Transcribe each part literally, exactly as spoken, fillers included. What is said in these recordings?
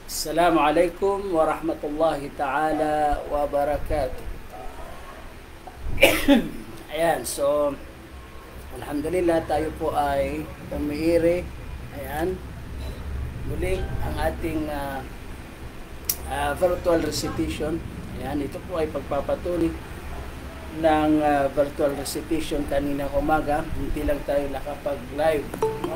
Assalamualaikum warahmatullahi ta'ala wabarakatuh. Ayan, so alhamdulillah tayo po ay umiiri. Ayan, muli ang ating uh, uh, virtual recitation. Ayan, ito po ay pagpapatuloy ng uh, virtual recitation kaninang umaga. Hindi lang tayo nakapag-live, no?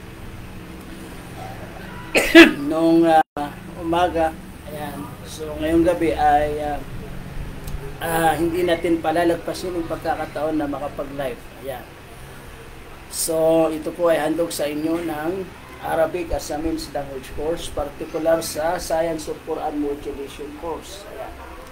Nung uh, umaga, ayan. So ngayong gabi ay uh, uh, hindi natin palalagpasin yung pagkakataon na makapag-live. Ayan. So ito po ay handog sa inyo ng Arabic as a Means Language course, particular sa Science of Quran Modulation course. Ayan.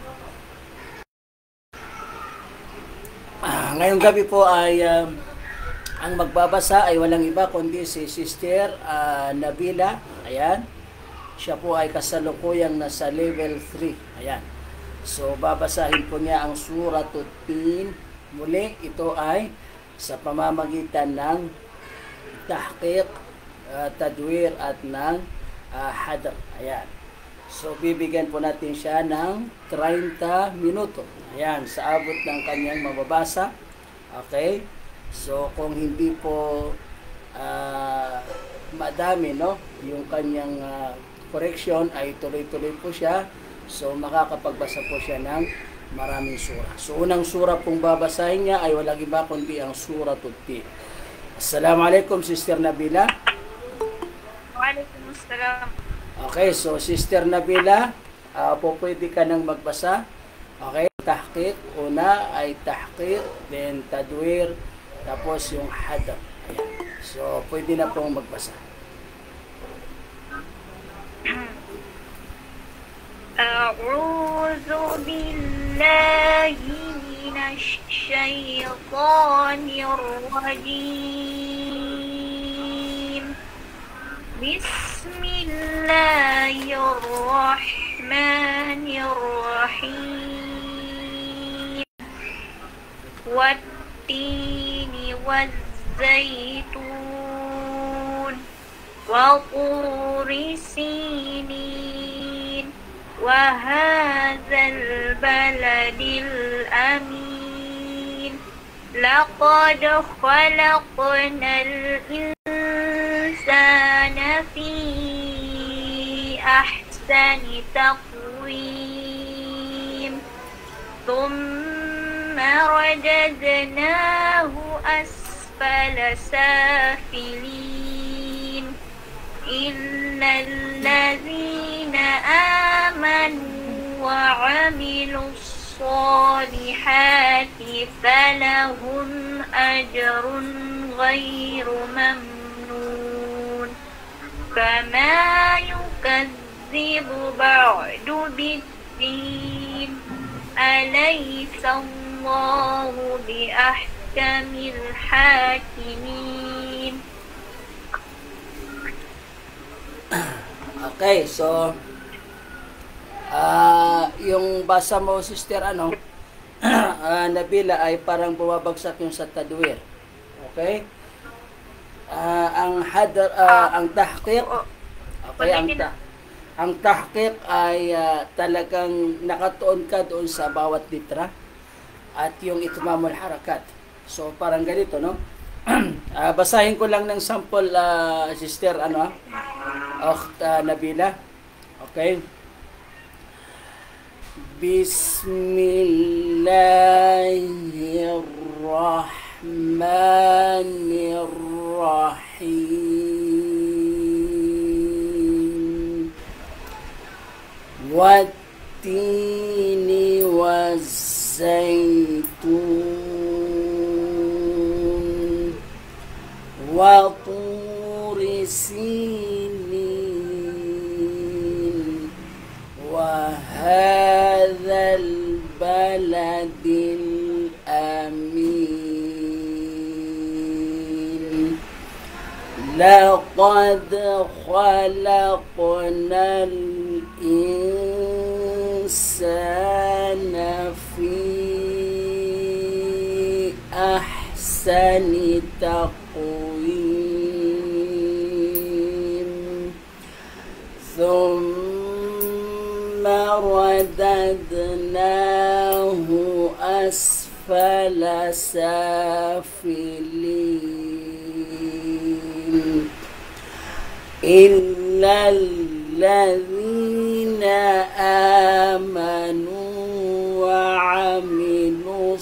Uh, ngayong gabi po ay uh, ang magbabasa ay walang iba kundi si Sister uh, Nabila. Ayan. Siya po ay kasalukuyang nasa level three. Ayan. So, babasahin po niya ang Surah Tin. Muli, ito ay sa pamamagitan ng tahqiq, uh, tadwir at ng uh, hadr. Ayan. So, bibigyan po natin siya ng thirty minuto. Ayan. Sa abot ng kanyang mababasa. Okay. So, kung hindi po uh, madami, no, yung kanyang uh, correction ay tuloy-tuloy po siya. So, makakapagbasa po siya ng maraming surah. So, unang surah pong babasahin niya ay walang iba kundi ang Surah Tin. Assalamualaikum, Sister Nabila. Waalaikumsalam. Okay, so Sister Nabila, uh, po pwede ka nang magbasa. Okay, tahqiq. Una ay tahqiq, then tadwir, tapos yung hadr. Ayan. So, pwede na pong magbasa. أعوذ بالله من الشيطان الرجيم بسم الله الرحمن الرحيم والتين والزيتون وطور سينين وهذا البلد الأمين لقد خلقنا الإنسان في أحسن تقويم ثم رددناه أسفل سافلين إلا الذين آمنوا وعملوا الصالحات فلهم أجر غير ممنون فما يكذب بعد بالدين أليس الله بأحكم الحاكمين. Okay, so uh, yung basa mo, Sister, ano, uh, Nabila, ay parang bumabagsak yung sa tadwir. Okay? Uh, ang hadar, uh, ang tahqiq, okay, ang, ta ang tahqiq ay uh, talagang nakatuon ka doon sa bawat litra at yung itmamul harakat. So, parang ganito, no? uh, basahin ko lang ng sample, uh, Sister, ano, Akht uh, Nabila. Okay. Bismillahirrahmanirrahim. Wat-tini waz-zaytun wa turi sinin wa hadzal baladil amin laqad khalaqnal insana fi ahsani taqwim ثم رددناه أسفل سافلين إلا الذين آمنوا وعملوا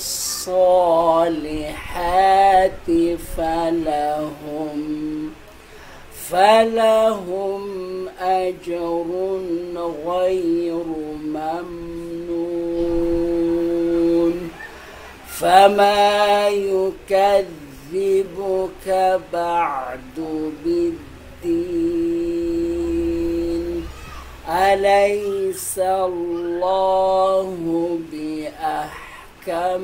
الصالحات فلهم فلهم أجر غير ممنون فما يكذبك بعد بالدين أليس الله بأحكم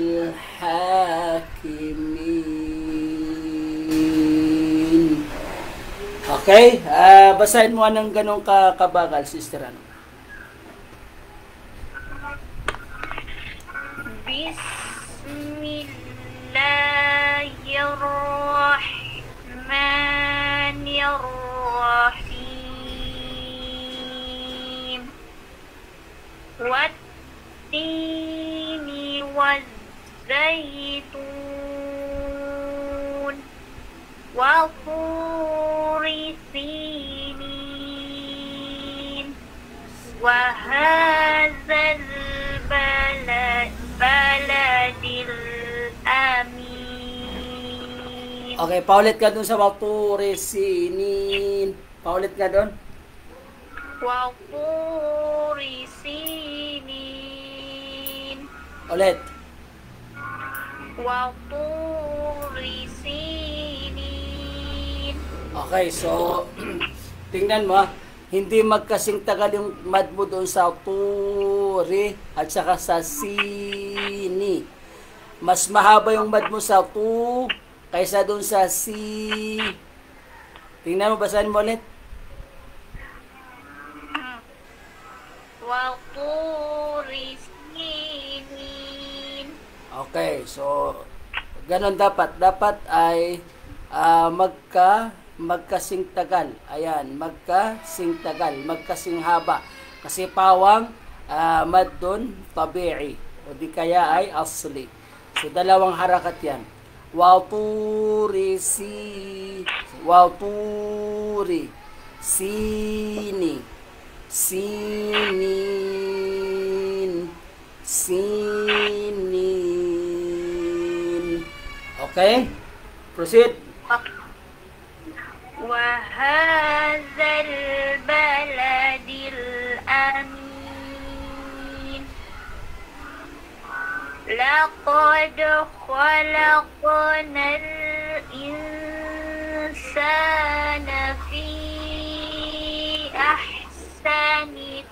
الحاكمين. Okay, uh, basahin mo ng ganong ka kabagal, sister. Ano? Bismillahirrahmanirrahim. Wat-tini waz-zaytun wa turi sinin wa hadzal balad baladil amin. Okay, paulit ka dun sa wa turi sinin. Paulit ka dun. Wa turi sinin. Ulit. Wa turi sinin. Okay, so tingnan mo, hindi magkasing tagal yung mad mo doon sa turi at saka sa sini. Mas mahaba yung mad mo sa tu kaysa doon sa si. Tingnan mo, basahin mo ulit. Wa turi sinin. Okay, so ganon dapat. Dapat ay uh, magka magkasing tagal. Ayan, magkasing tagal, magkasing haba. Kasi pawang uh, mad doon, tabi'i. O di kaya ay asli. So, dalawang harakat yan. Waturi si, waturi, sini, sinin, sinin. Okay? Proceed. وهذا البلد الأمين لقد خلقنا الإنسان في أحسن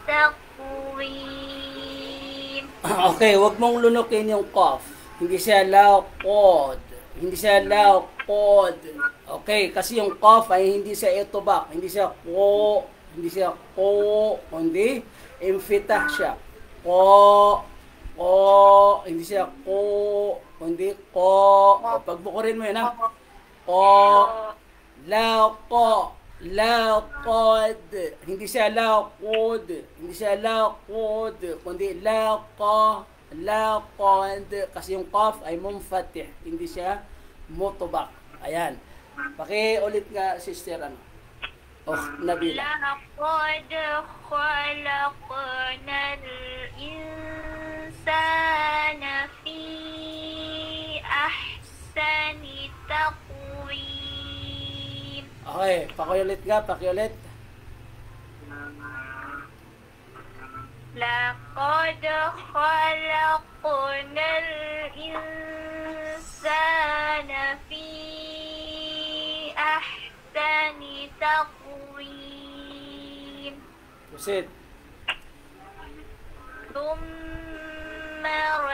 تقويم. Okay, wag mong lunukin yung cough. Hindi siya laqad. Hindi siya laqad. Okay, kasi yung cough ay hindi siya itubak, hindi siya ko, hindi siya ko, kundi infitah siya. Ko, ko, hindi siya ko, kundi ko. O, pagbukurin mo yun, ha? Ko, laqo, laqad. Hindi siya laqod, hindi siya laqod, kundi laqa, laqad. Kasi yung cough ay mumfatih, hindi siya mutubak. Ayan. Paki-ulit nga, sister, ano? Oh, Nabila. لقد خلقنا الإنسان في أحسن تقويم. Okay, pakiulit nga, pakiulit. لقد خلقنا الإنسان في أحسن تقويم. Proceed. ثم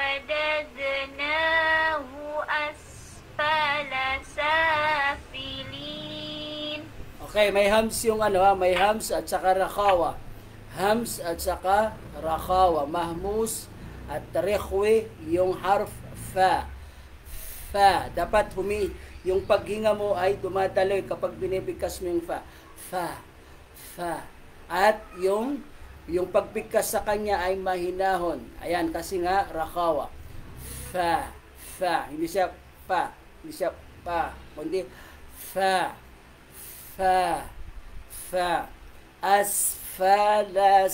رددناه أسفل سافلين. Okay, may hams yung ano ha, may hams at saka rakhawa. Hams at saka rakhawa. Mahmus at rikhwi yung harf fa. Fa. Dapat humi, yung paghinga mo ay dumadaloy kapag binibigkas mo yung fa. Fa. Fa. At yung yung pagbigkas sa kanya ay mahinahon. Ayan, kasi nga, rakawa. Fa, fa. Hindi siya pa. Hindi siya pa. Kundi, fa, fa, fa. Asfala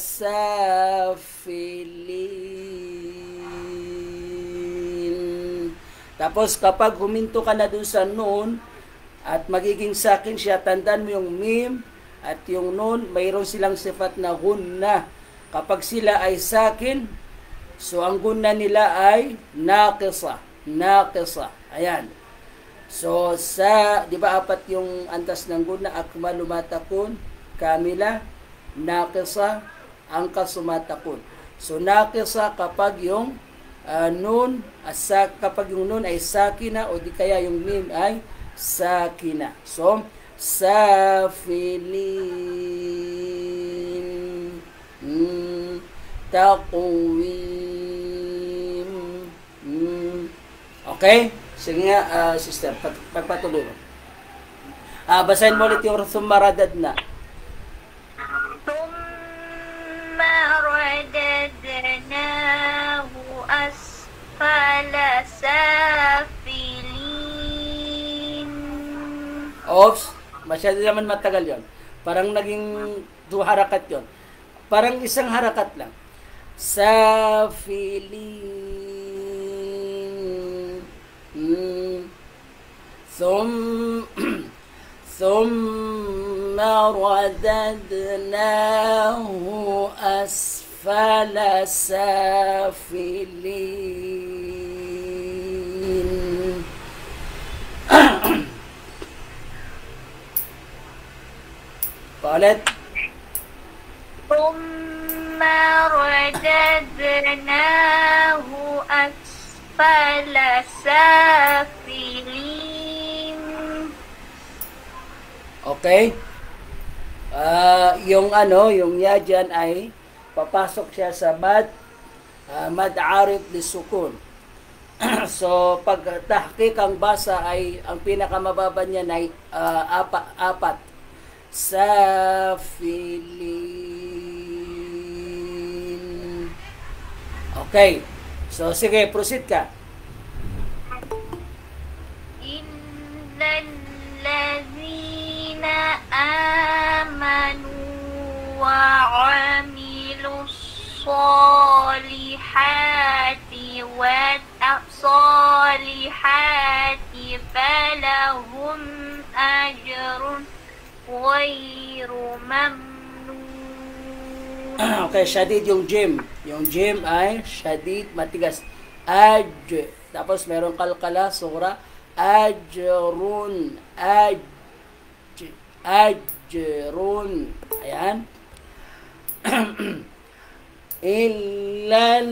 safilin. Tapos, kapag huminto ka na dun sa nun, at magiging sakin siya, tandaan mo yung mim, at yung nun, mayroon silang sifat na gunna. Kapag sila ay sakin, so ang gunna nila ay naqisa. Naqisa. Ayan. So sa, di ba apat yung antas ng gunna, akmalu matakun, kamila, naqisa, angka sumatakun. So naqisa kapag yung uh, nun, asa, kapag yung nun ay sakina, o di kaya yung mim ay sakina. So, safilin, mm, taqwim, mm. Okay? Sige nga, uh, sister, pag pagpatuloy mo. Uh, basahin mo ulit yung thumma radadna. Thumma radadnahu asfala safilin. Oops, masyado naman matagal yon. Parang naging dua harakat yon. Parang isang harakat lang. Safilin. Hmm. Thum, thumma radadnahu asfala safilin. Paulit. Thumma radadnahu asfala safilin. Okay? Uh, yung ano, yung ya dyan ay papasok siya sa mad, uh, mad arif li sukun. So, pag tahqiq ang basa ay, ang pinakamababa niya ay uh, apa, apat. Safilin. Okay. So, sige, proceed ka. Innal ladzina amanu wa amilus solihati wa solihati falahum ajrun ghairu mamnun. Okay, shadid yung jim. Yung jim ay shadid, matigas. Aj. Tapos meron kalkala, sura. Ajrun. Aj. Ajrun. Ayan. Illa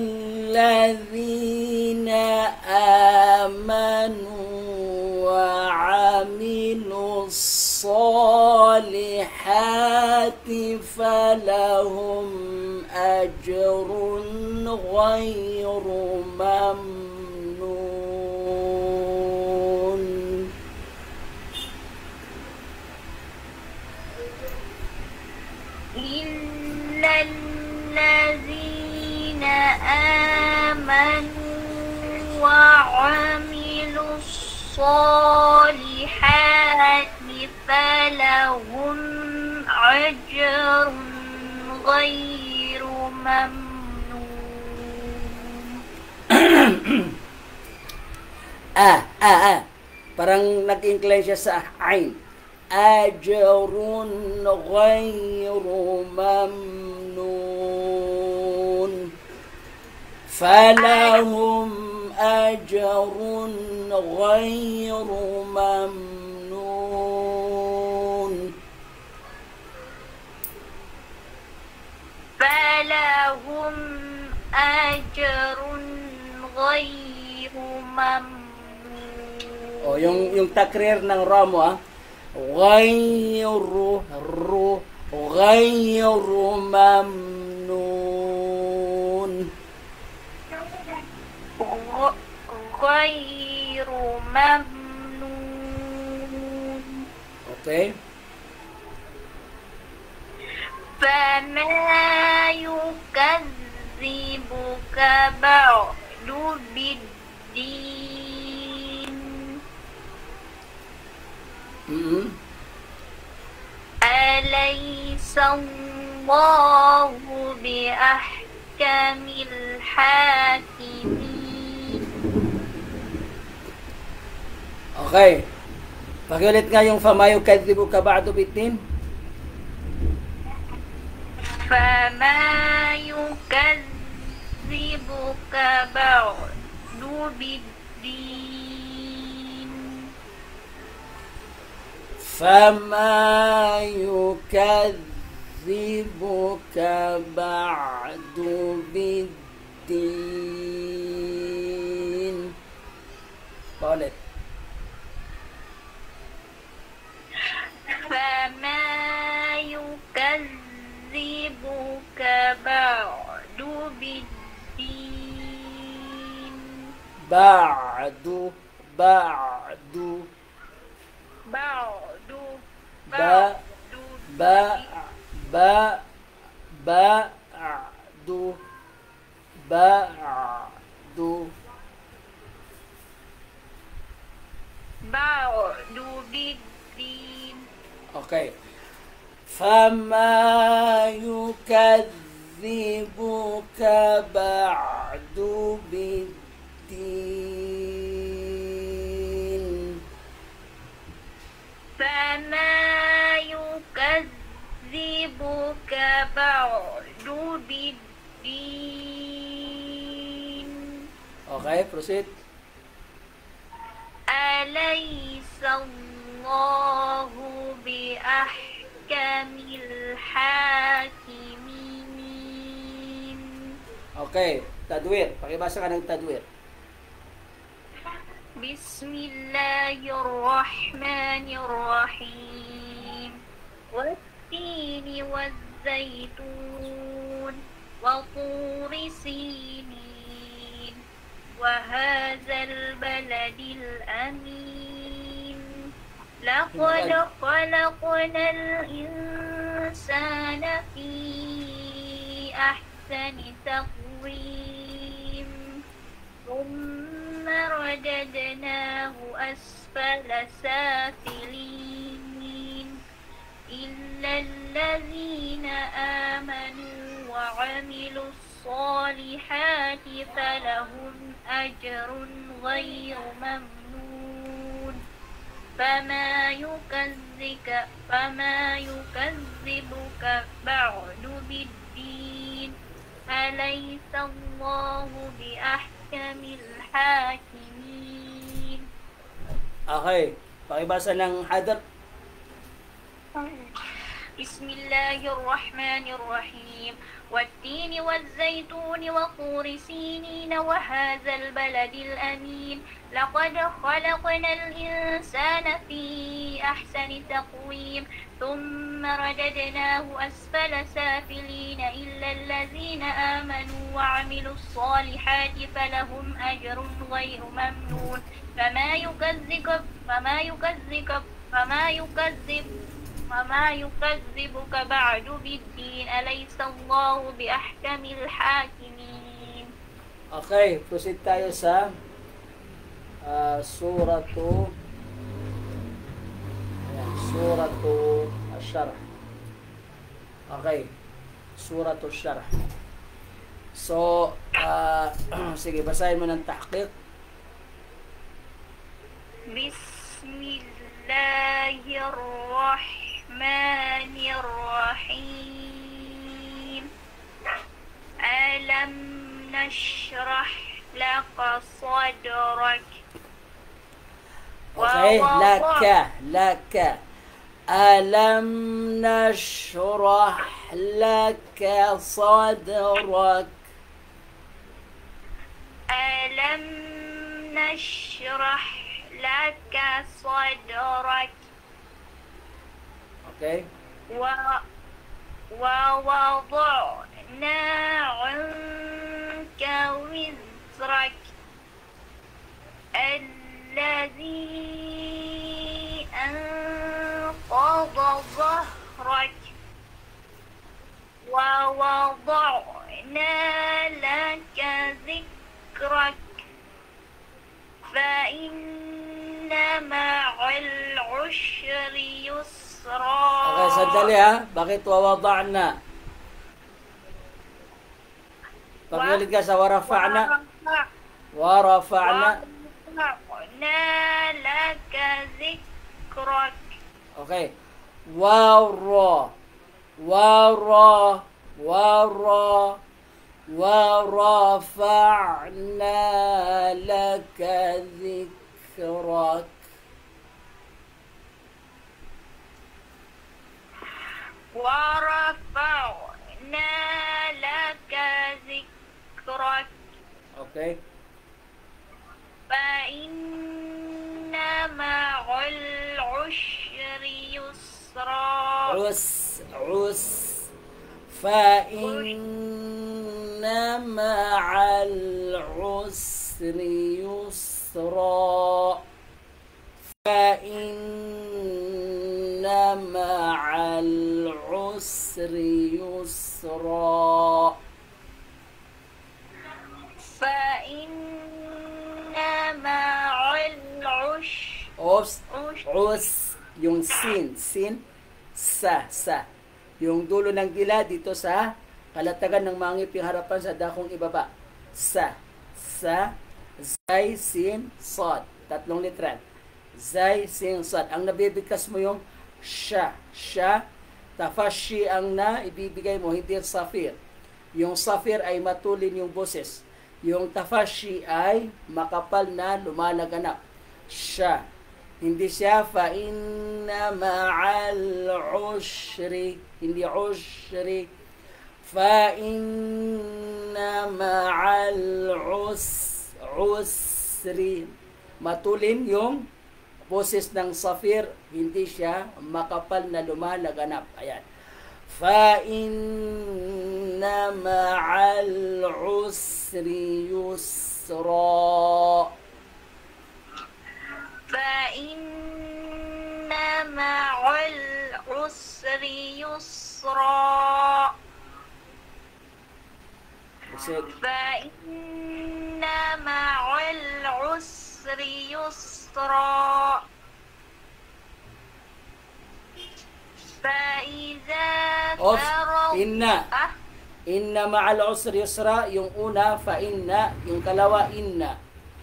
alladhina amanu wa aminu salihati falahum ajrun ghairu mamnun. Illa alladzina amanu wa amilus solihati falahum ajrun ghairu mamnun. ah, ah, ah. Parang nag-incline siya sa ain. Ajrun ghairu mamnun. Falahum ajrun ghairu mamnun. Falahum ajrun ghairu mamnun. O, yung, yung takrir ng ramo, ah. Ghairu, ru, ghairu mamnun. Ghairu mamnun. Okay? فما يؤمن يكذبك بعد بالدين Mm-hmm. أليس الله بأحكم الحاكمين. Okay. Pakiulit nga yung fama yukadhibuka ba'du biddin. فما يكذبك بعد بالدين فما يكذبك بعد بالدين. Paulit. فما يكذبك بعد بالدين بعد بعد بعد ba ba ba ba'du ba'du بعد بالدين. Okay. فما يكذبك بعد بالدين فما يكذبك بعد بالدين Okay, proceed. أليس الله بأحكم الحاكمين. Okay, tadwir. Pakibasa ka ng tadwir. بسم الله الرحمن الرحيم والتين والزيتون وطور سينين وهذا البلد الأمين لقد خلقنا الإنسان في أحسن تقويم ثم رددناه أسفل سافلين إلا الذين آمنوا وعملوا الصالحات فلهم أجر غير ممنون فما يكذبك فما يكذبك بعد بالدين أليس الله بأحكم الحاكمين. Okay, pakibasa ng hadar. بسم الله الرحمن الرحيم والتين والزيتون وطور سينين وهذا البلد الأمين لقد خلقنا الإنسان في أحسن تقويم ثم رددناه أسفل سافلين إلا الذين آمنوا وعملوا الصالحات فلهم أجر غير ممنون فما يكذبك فما يكذبك فما يكذب وما يكذبك بعد بالدين أليس الله بأحكم الحاكمين. Okay, proceed tayo sa uh, suratu ayan, suratu Asy-Syarh. Okay, suratu Asy-Syarh. So, uh, sige, basahin mo ng tahqiq. Bismillahirrahmanirrahim الرحمن الرحيم ألم نشرح لك صدرك. Okay, laka, laka. Alam nashrah laka sadrak. ألم نشرح لك صدرك. Okay. و ووضعنا عنك وزرك الذي أنقض ظهرك ووضعنا ذكرك فإن مع العسر يسرا. Okay, sandali ha. Bakit wawada'na? Pakiulit ka sa warafa'na. Warafa'na. ورفعنا لك ذكرك. Okay. Wara. Wara. Wara. ورفعنا لك ذكرك. ورفعنا لك ذكرك. Okay. فإن مع العسر يسرا. عس عس فإن مع العسر يسرا. فإن مع العسر يسرا. فإن مع العسر Os, us, yung sin, sin, sa, sa. Yung dulo ng dila dito sa kalatagan ng mga ngiping harapan sa dakong ibaba. Sa, sa, zay, sin, sod. Tatlong literal. Zay, sin, sod. Ang nabibigkas mo yung sha, sha, tafashi ang na ibibigay mo, hindi safir. Yung safir ay matulin yung boses. Yung tafashi ay makapal na lumalaganap. Sha. Hindi siya fa inna ma'al usri. Hindi usri. Fa inna ma'al us, usri. Matulin yung boses ng safir. Hindi siya makapal na lumalaganap. Ayan. Fa inna ma'al usri yusra. فإن مع العسر يسرا. فإن مع العسر يسرا. فإذا فرغت. Inna. Inna ma'al usri yusra. Yung una, fa inna. Yung kalawa, inna.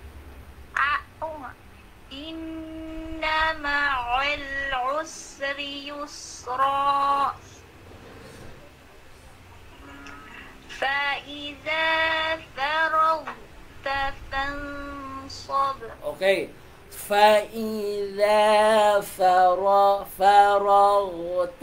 إن مع العسر يسرا. فإذا فرغت فانصب. Okay. فإذا فرغ فرغت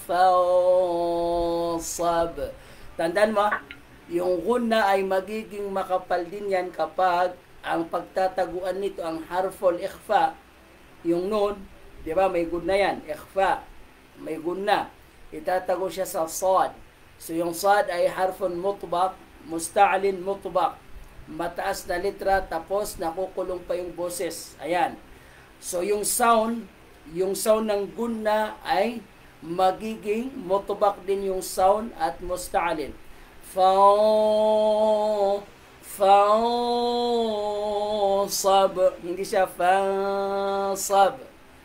فانصب. Tandaan mo, yung gunna ay magiging makapal din yan kapag ang pagtataguan nito, ang harful ikhfa, yung nun, di ba, may gunna yan, ikhfa, may gunna, itatago siya sa sad. So yung sad ay harfun mutbaq, musta'lin mutbaq, mataas na litra, tapos nakukulong pa yung boses. Ayan. So yung sound, yung sound ng gunna ay magiging mutbaq din yung sound at musta'lin. Fa fansab, hindi siya fansab.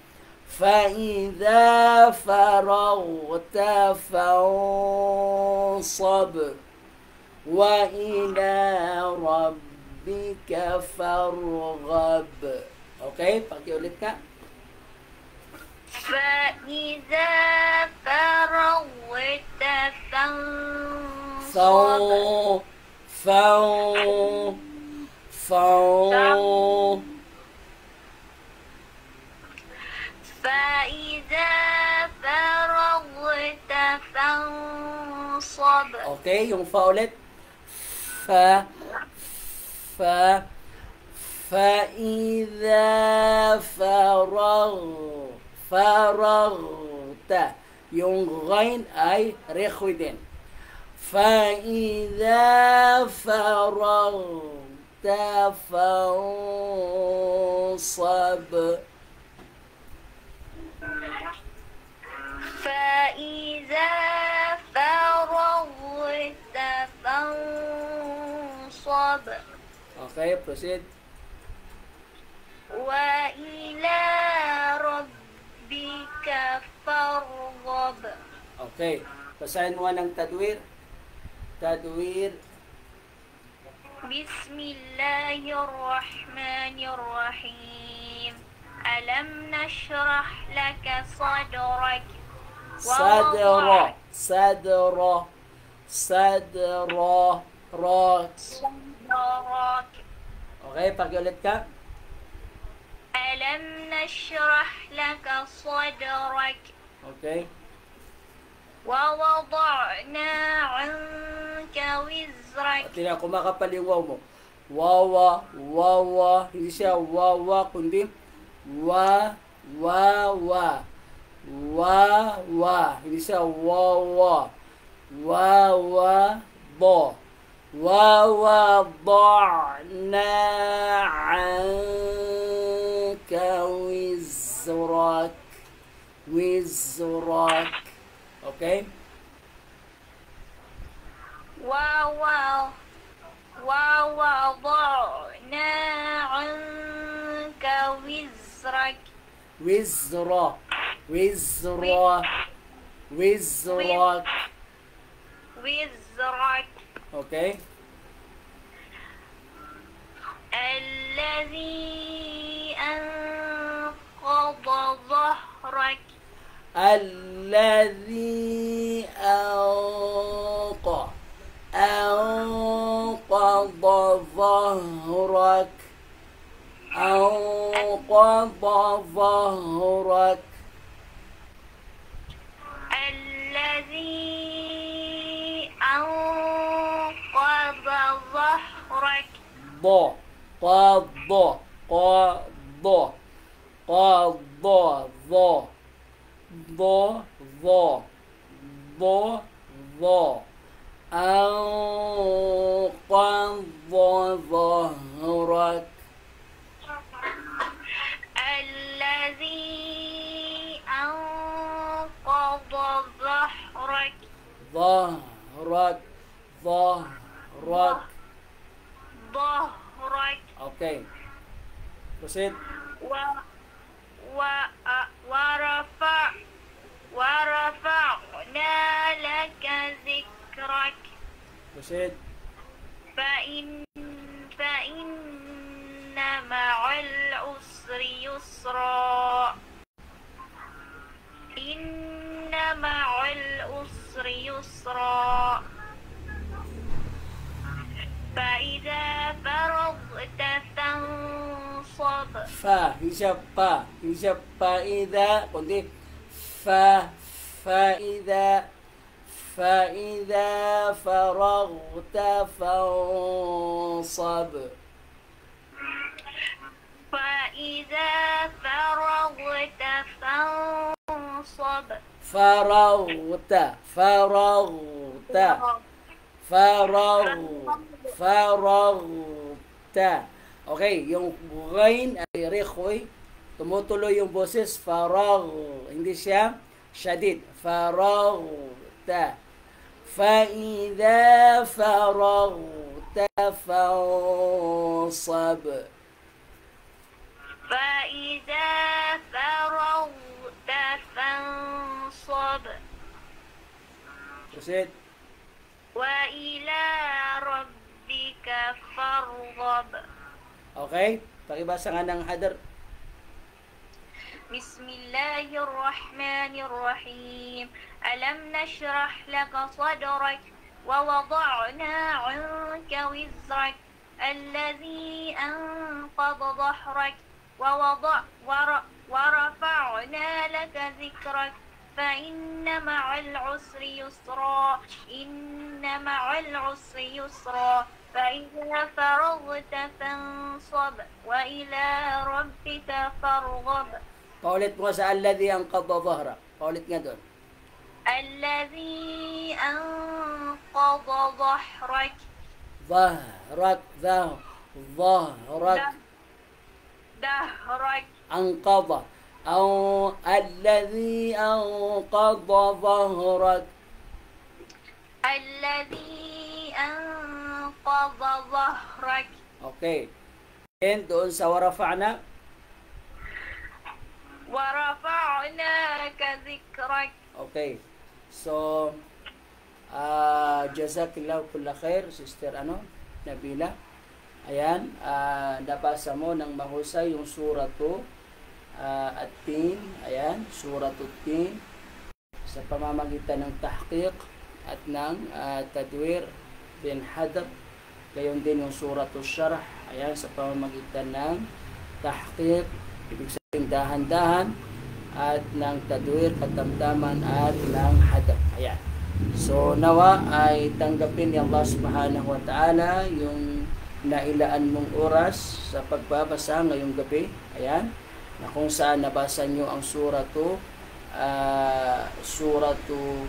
فإذا فرغت فانصب وإلى ربك فارغب. Okay, pakiulit ka. فإذا فرغت فانصب. فان فان فإذا فرغت فانصب. Okay, yung fa ulit. Fa fa فإذا فرغ فرغت. Yung ghain ay rekhu din. فإذا فرغت فانصب. فإذا فرغت فانصب. Okay, proceed. وإلى ربك فارغب. Okay. Basahin mo ng tadwir. Tadwir. بسم الله الرحمن الرحيم. ألم نشرح لك صدرك Sadra. Sadra. Sadra. Ra. صدرك. Okay, pakiulit ka. ألم نشرح لك صدرك Okay. ووضعنا عنك وزرك. At tina, kumakapal yung waw mo. Wawa, wawa. Hindi siya wawa, kundi wa, wawa. Wawa. Hindi siya wawa. Wawa, bo. Wawa, ضعنا عنك وزرك. وزرك. Okay? وو- ووضعنا عنك وزرك. وزرا. وزرا. وزرك. وزرك Okay? الذي أنقض ظهرك. الذي أنقى أنقض ظهرك. أنقض ظهرك. الذي أنقض ظهرك. ض قض قض قض ض ض ض ض ض أنقض ظهرك. الذي أنقض ظهرك. ظهرك. ظهرك. ظهرك Okay. Proceed. و و ورفع ورفعنا لك ذكرك. Proceed. فإن فإن مع العسر يسرا. إن مع العسر يسرا. فإذا فرغت فانصب. Fa. Hindi siya pa. Hindi siya pa ida. Kundi fa. فإذا فإذا فرغت فانصب. فإذا فرغت فانصب. فرغت فرغت فرغ فرغت. Okay, yung ghain ay rekhoy. Tumutuloy yung boses. Farag. Hindi siya shadid. Faragta. فإذا فرغت فانصب. فإذا فرغت فانصب. Proceed. وإلى ربك فارغب. Okay? Pakibasa nga ng hadar. بسم الله الرحمن الرحيم. ألم نشرح لك صدرك ووضعنا عنك وزرك الذي أنقض ظهرك ووضع ور ورفعنا لك ذكرك فإن مع العسر يسرا. إن مع العسر يسرا. فإذا فرغت فانصب وإلى ربك فارغب. Paulit mo sa alladhi anqadha dhahra. Paulit nga doon. الذي أنقض ظهرك. ظهرك ذا ظهرك دهرك. أنقض أو الذي أنقض ظهرك. الذي أنقض ظهرك. Okay. And doon sa warafa'na, ورفعنا ذكرك. okay. So, uh, jazakillahu kulla khair, Sister ano, Nabila. Ayan, uh, nabasa mo ng mahusay yung suratu uh, At-Tin. Ayan, suratu At-Tin sa pamamagitan ng tahqiq at ng uh, tadwir bin hadab. Gayon din yung suratu Syarh. Ayan, sa pamamagitan ng tahqiq, ibig sabihin dahan-dahan, at ng tadwir, katamtaman, at ng hadab. Ayan. So, nawa ay tanggapin ni Allah subhanahu wa ta'ala yung nailaan mong oras sa pagbabasa ngayong gabi. Ayan. Na kung saan nabasa nyo ang suratu, uh, suratu,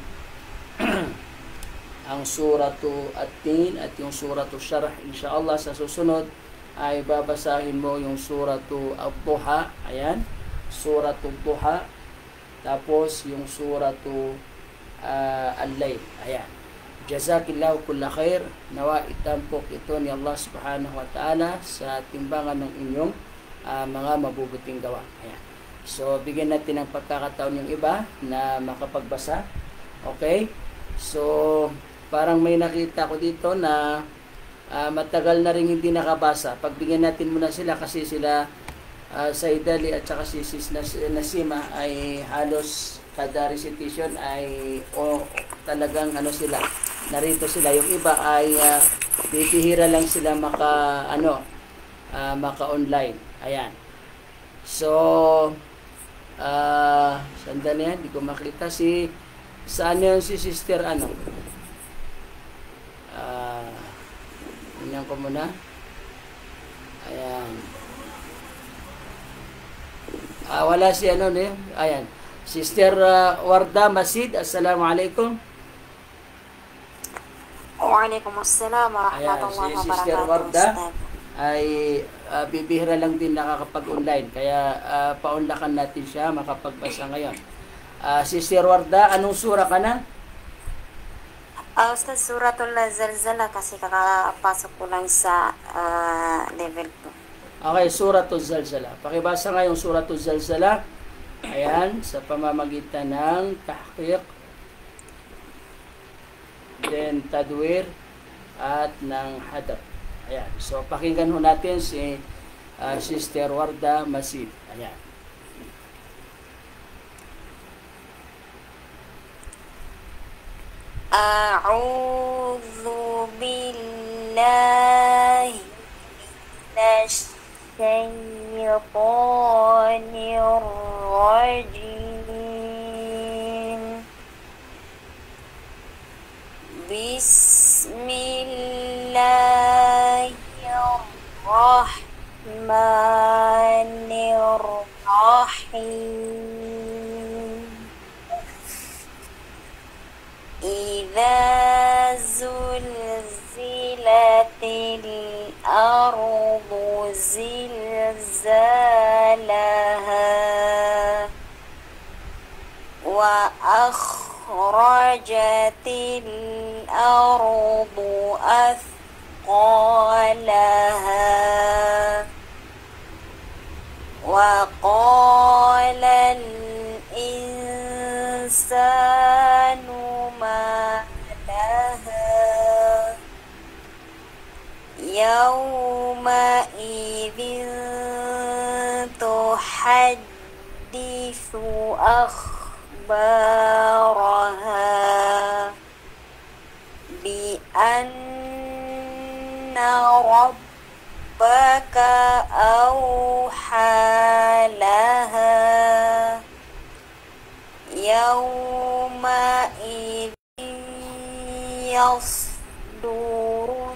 ang suratu At-Tin at yung suratu Syarh. Insyaallah sa susunod ay babasahin mo yung suratu Ad-Duha. Ayan. Suratu Duha. Tapos yung suratu uh, Al-Layl. Ayan. Jazakillahu kulla khair. Nawa itampok ito ni Allah subhanahu wa ta'ala sa timbangan ng inyong uh, mga mabubuting gawa. Ayan. So, bigyan natin ng pagkakataon yung iba na makapagbasa. Okay? So, parang may nakita ko dito na uh, matagal na rin hindi nakabasa. Pagbigyan natin muna sila kasi sila uh, Said Ali at saka si Sis Nasima ay halos kada recitation ay o, talagang ano sila, narito sila. Yung iba ay uh, bibihira lang sila maka ano uh, maka online. Ayan. So uh, sandali yan, hindi ko makita si saan yan si Sister ano. Ah, uh, inyan ko muna. Ayan. Ah, wala si ano ne. Ayan. Sister uh, Warda Masid, Assalamualaikum. Waalaikumsalam warahmatullahi Ayan, si Sister wabarakatuh. Warda ay uh, bibihira lang din nakakapag-online. Kaya uh, paunlakan natin siya makapagbasa ngayon. Uh, Sister Warda, anong sura ka na? Uh, Ustaz, suratul Zalzalah kasi kakapasok ko lang sa uh, level two. Okay, suratul Zalzalah. Pakibasa nga yung suratul Zalzalah. Ayan, sa pamamagitan ng tahqiq, then tadwir, at ng hadab. Ayan. So, pakinggan ho natin si uh, Sister Warda Masid. Ayan. A'udzu billahi minasy syaitonir rajim. Bismillahirrahmanirrahim. Idza zulzilatil ardu zilzalaha wa akhrajatil ardu athqalaha wa qala al insanu ma laha yawma idzin tuhaddithu akhbaraha bi anna rabbaka awha laha yawma idzin yasdurun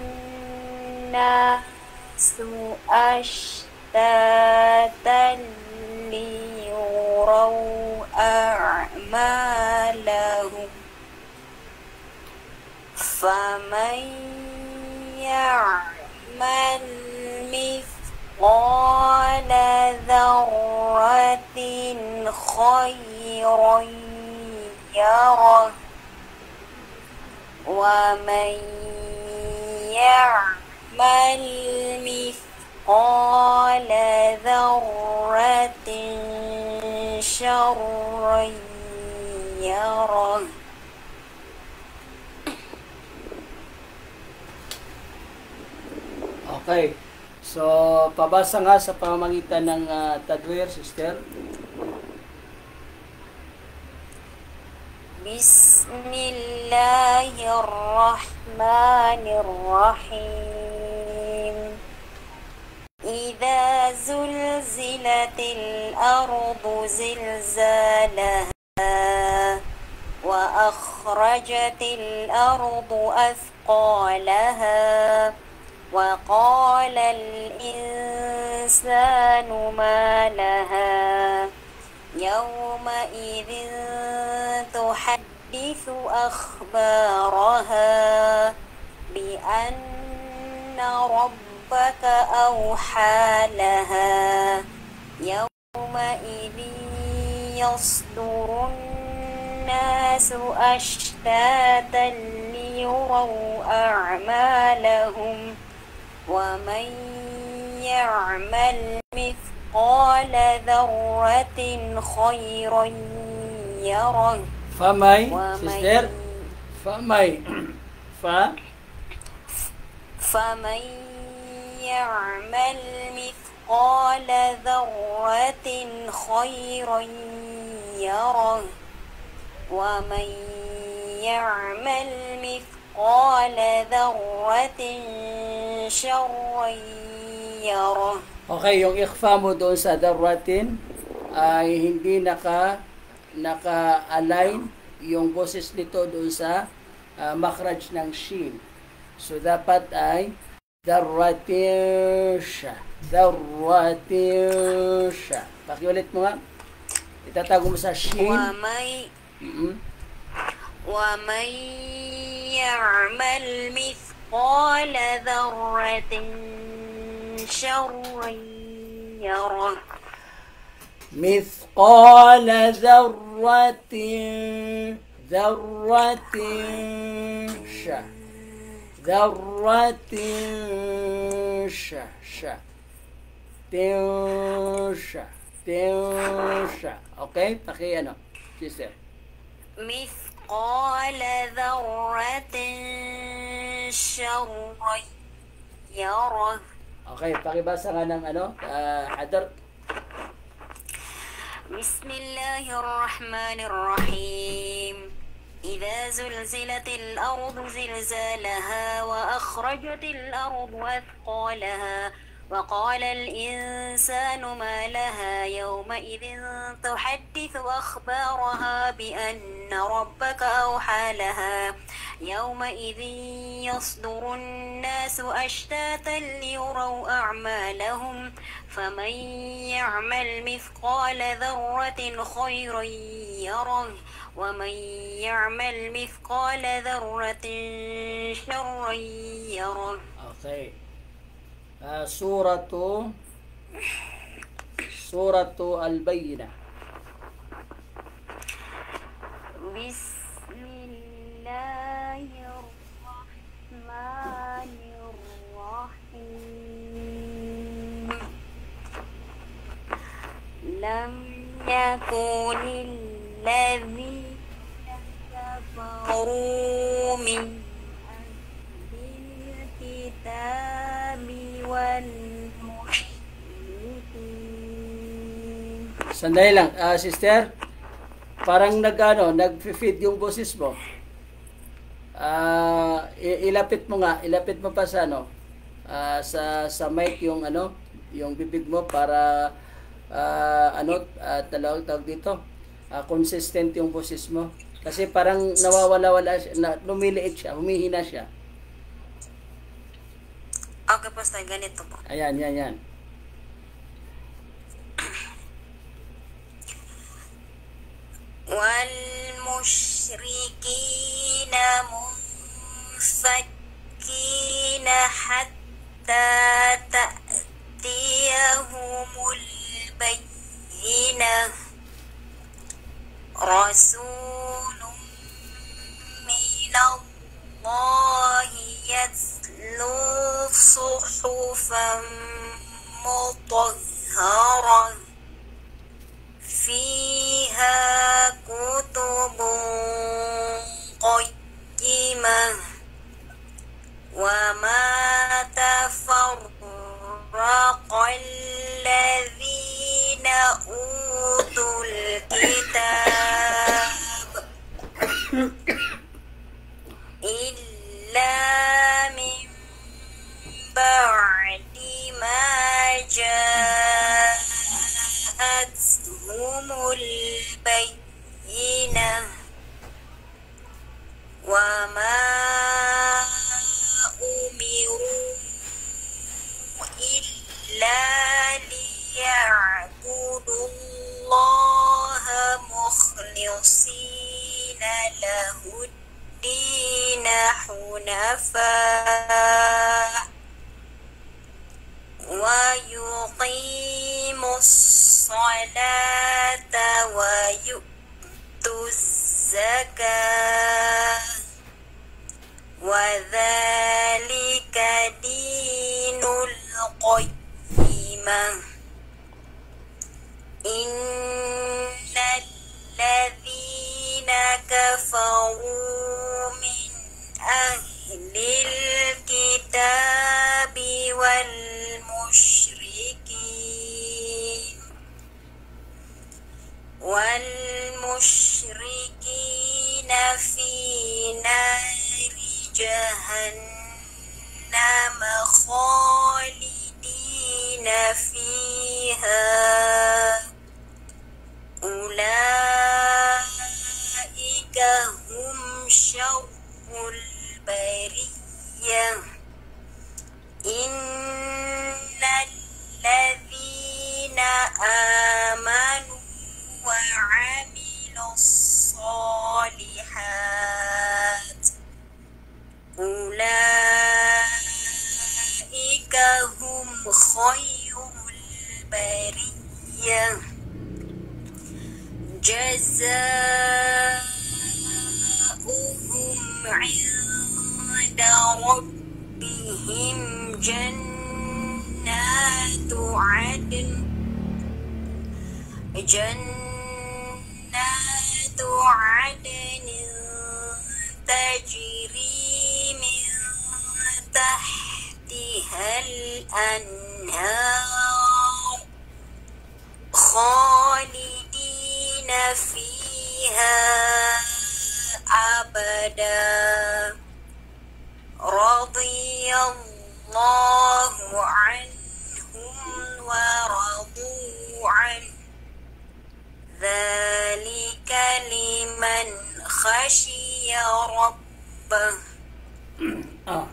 nasu ashtatan liyuraw a'malahum faman ya'mal mithqala dharratin khayran yarah wa man ya'mal مثقال ذرة شرا يره. Okay. So, pabasa nga sa pamamagitan ng uh, tadwir, sister. Bismillahirrahmanirrahim. Idza zulzilatil ardu zilzalaha wa akhrajatil ardu athqalaha wa qala al-insanu ma laha yawma idzin tuhaddithu akhbaraha bi anna rabbaka awha laha yawma idzin yasdurun nasu ashtatan liyuraw a'malahum ومن يعمل مثقال ذرة خيرا يره. Famay, sister. Famay. Fa. فمن يعمل مثقال ذرة خيرا يره ومن يعمل مثقال قال ذرة شرا يره. Okay, yung ikhfa mo doon sa daratin ay hindi naka naka-align yung boses nito doon sa uh, makhraj ng shin. So dapat ay daratin siya. Daratin siya. Pakiulit mo nga. Itatago mo sa shin. Wa may Mm-hmm. ومن يعمل مثقال ذرة شرا يره. مثقال ذرة ذرة شا ذرة شا شا تنشا تنشا. Okay? Paki ano? Sister. مثقال ذرة شرا يره. Okay, pakibasa nga ng ano, uh, Hadar. بسم الله الرحمن الرحيم. إذا زلزلت الأرض زلزالها وأخرجت الأرض أثقالها وقال الإنسان ما لها يومئذ تحدث أخبارها بأن ربك أوحى لها يومئذ يصدر الناس أشتاتا ليروا أعمالهم فمن يعمل مثقال ذرة خيرا يره ومن يعمل مثقال ذرة شرا يره. Okay. Uh, suratu Suratu Al-Bayyinah. Bismillahirrahmanirrahim. Lam yakunil ladzina kafaru min ahlil kitabi wal musyrikin. Sandali lang, uh, sister. Parang nag-ano, nag-feed yung boses mo. Ah, uh, ilapit mo nga, ilapit mo pa sa ano, uh, sa sa mic yung ano, yung bibig mo para uh, ano, uh, talawag tawag dito. Uh, consistent yung boses mo. Kasi parang nawawala-wala siya, na, lumiliit siya, humihina siya. Okay, Pastor, ganito po. Ayan, yan, yan. والمشركين منفكين حتى تأتيهم البينة رسول من الله يتلو مطهرة فيها كتب قيمة وما تفرق الذين أوتوا الكتاب إلا من بعد ما جاءتهم البينة وما أمروا إلا ليعبدوا الله مخلصين له الدين حنفاء ويقيموا الصلاة ويؤتوا الزكاة وذلك دين القيمة إن الذين كفروا من أهل الكتاب والمشركين والمشركين في نار جهنم خالدين فيها أولئك هم شر البرية إن الذين آمنوا وعملوا الصالحات أولئك هم خير البرية جزاؤهم عند ربهم جنات عدن جنات عدن تجري من تحتها الأنهار خالدين فيها أبدا رضي الله عنهم ورضوا عنه ذلك لمن خشي ربه. Ah.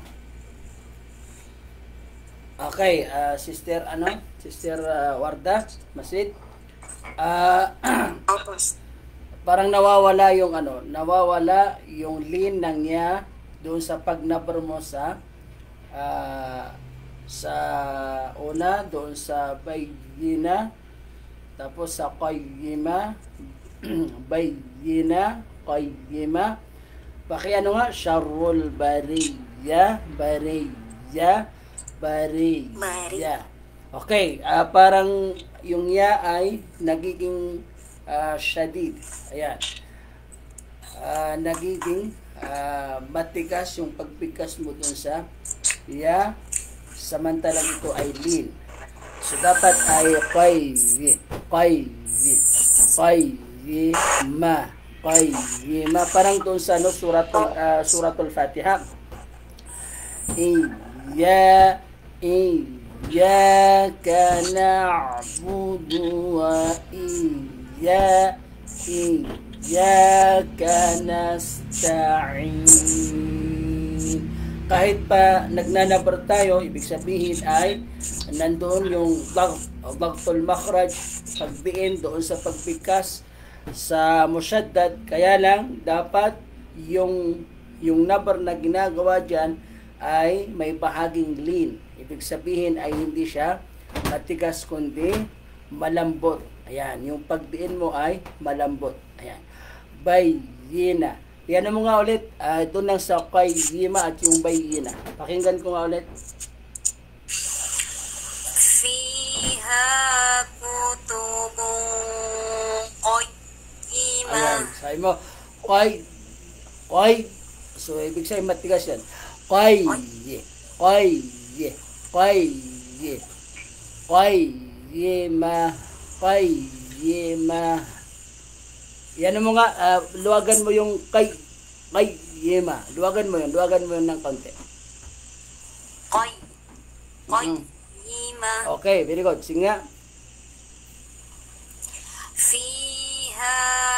Okay, uh, sister ano? Sister uh, Warda, Masid. Ah, parang nawawala yung ano, nawawala yung linang niya doon sa pagnabar mo sa ah, sa una doon sa bayyina, tapos sa qayyima, bayyina, qayyima. Paki ano nga, syarrul bariyya, bariyya, bariyya. Okay, ah, parang yung ya ay nagiging ah, shadid. Ayan. Ah, nagiging ah, matigas yung pagpikas mo dun sa ya, samantalang ito ay lin. So dapat ay qayyi, qayyi, qayyi, ma, qayyi, ma. Parang dun sa no, suratul, ah, suratul Fatiha. Iya, iyyaka na'budu wa iya, iyyaka nasta'in. Kahit pa nagnanabar tayo, ibig sabihin ay nandoon yung bagtul makhraj, pagbiin doon sa pagbikas sa musyaddad. Kaya lang dapat yung yung nabar na ginagawa diyan ay may bahaging lean. Ibig sabihin ay hindi siya matigas kundi malambot. Ayan, yung pagdiin mo ay malambot. Ayan. Bayyina. Yan mo nga ulit, uh, doon lang sa qayyima at yung bayyina. Pakinggan ko nga ulit. fiha kutubun qayyimah. Ayan, sabi mo, koy, koy, so ibig sabihin matigas yan. Koy, koy, koy, koy, yema, koy, yema. Yan mo nga, uh, luwagan mo yung kay, kay, yema. Luwagan mo yun, luwagan mo yun ng konti. Koy, koy, Mm. yema. Okay, very good. Sige nga. Fiha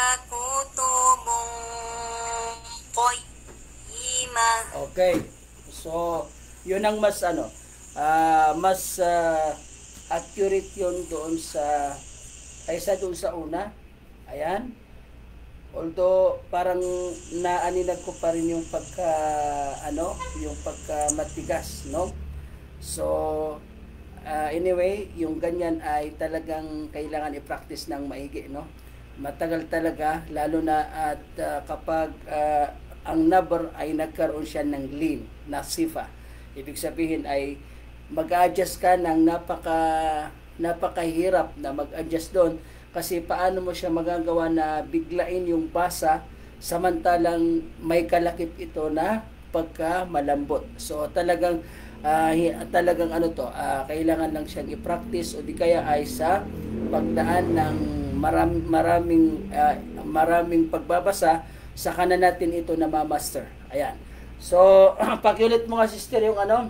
kutubun qayyimah. Okay. So, yun ang mas ano, ah, mas ah, accurate yun doon sa kaysa doon sa una. Ayan. Although parang naaninag ko pa rin yung pagka ano, yung pagka matigas, no? So, ah, anyway, yung ganyan ay talagang kailangan i-practice ng maigi, no? Matagal talaga, lalo na at ah, kapag ah, ang number ay nagkaroon siya ng lean, na sifa. Ibig sabihin ay mag-adjust ka ng napaka napakahirap na mag-adjust doon kasi paano mo siya magagawa na biglain yung basa samantalang may kalakip ito na pagka malambot. So talagang uh, talagang ano to, uh, kailangan lang siyang i-practice o di kaya ay sa pagdaan ng maram, maraming uh, maraming pagbabasa saka na natin ito na ma-master. Ayan. So, pakiulit mo nga sister yung ano,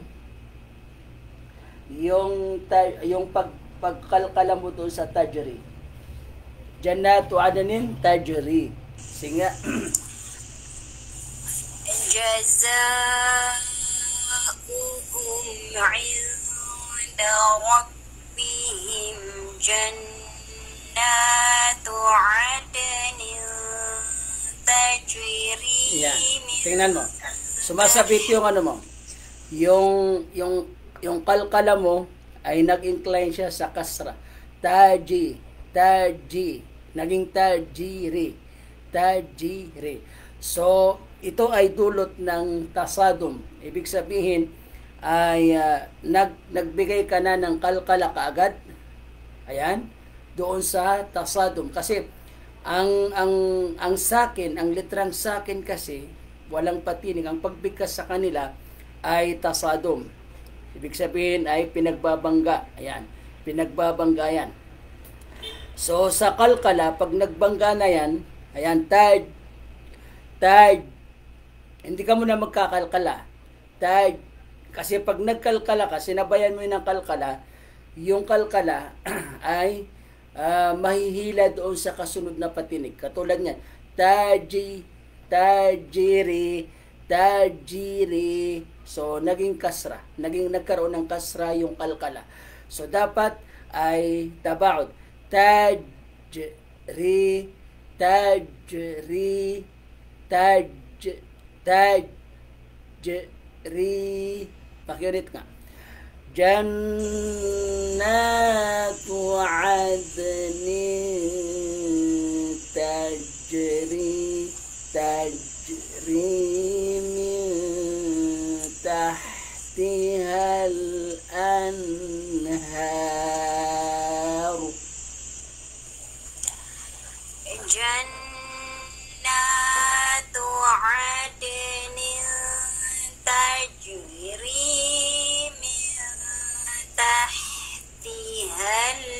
yung yung pag pagkalkala mo doon sa tajri. Jannatu adanin tajri. Singa. Jazaa'uhum 'inda rabbihim jannatu 'adnin tajri. Yan. Tingnan mo. Sumasabit yung ano mo. Yung yung yung kalkala mo ay nag-incline siya sa kasra. Taji, taji, naging tajiri, tajiri. So, ito ay dulot ng tasadum. Ibig sabihin ay uh, nag nagbigay ka na ng kalkala kaagad. Ayan, doon sa tasadum kasi ang ang ang sakin, ang litrang sakin kasi walang patining. Ang pagbigkas sa kanila ay tasadum. Ibig sabihin ay pinagbabangga. Ayan, pinagbabangga yan. So sa kalkala, pag nagbangga na yan, ayan, taj, taj, hindi ka muna magkakalkala. Taj, kasi pag nagkalkala ka, sinabayan mo yun ng kalkala, yung kalkala ay uh, mahihila doon sa kasunod na patinig. Katulad niyan, taji, tajiri, tajiri. So, naging kasra. Naging nagkaroon ng kasra yung kalkala. So, dapat ay tabaod. Tajri, tajri, taj, tajri. Pakiulit nga. Jannatu adnin tajri, tajri min tahtiha al-anhar. Jannatu adnin tajri min tahtiha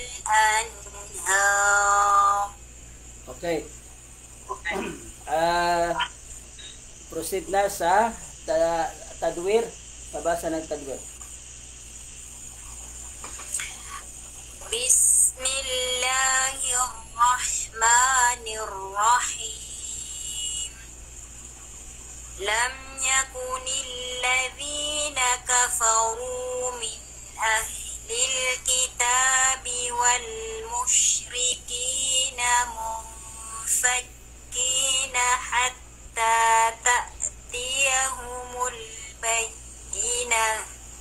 al-anhar. Okay. Uh, proceed na sa ta tadwir. Pabasa ng tadwir. Bismillahirrahmanirrahim. Lam yakunil ladhina kafaru min ahlil kitabi wal musyrikina munfakkina hatta ta'tiyahumul bayyinah.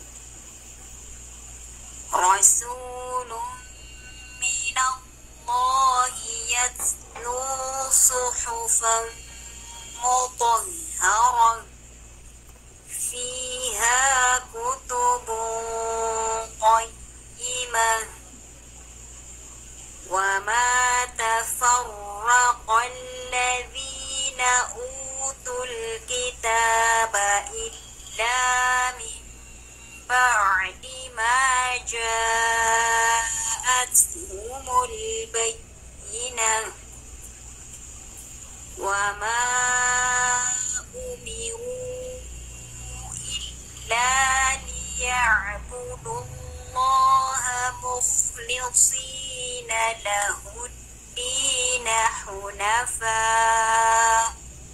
Rasulun minallahi yatlu suhufan mutahharan fiha kutubun qayyimah. وما تفرق الذين أوتوا الكتاب إلا من بعد ما جاءتهم البينة وما أمروا إلا ليعبدوا الله مخلصين له الدين حنفاء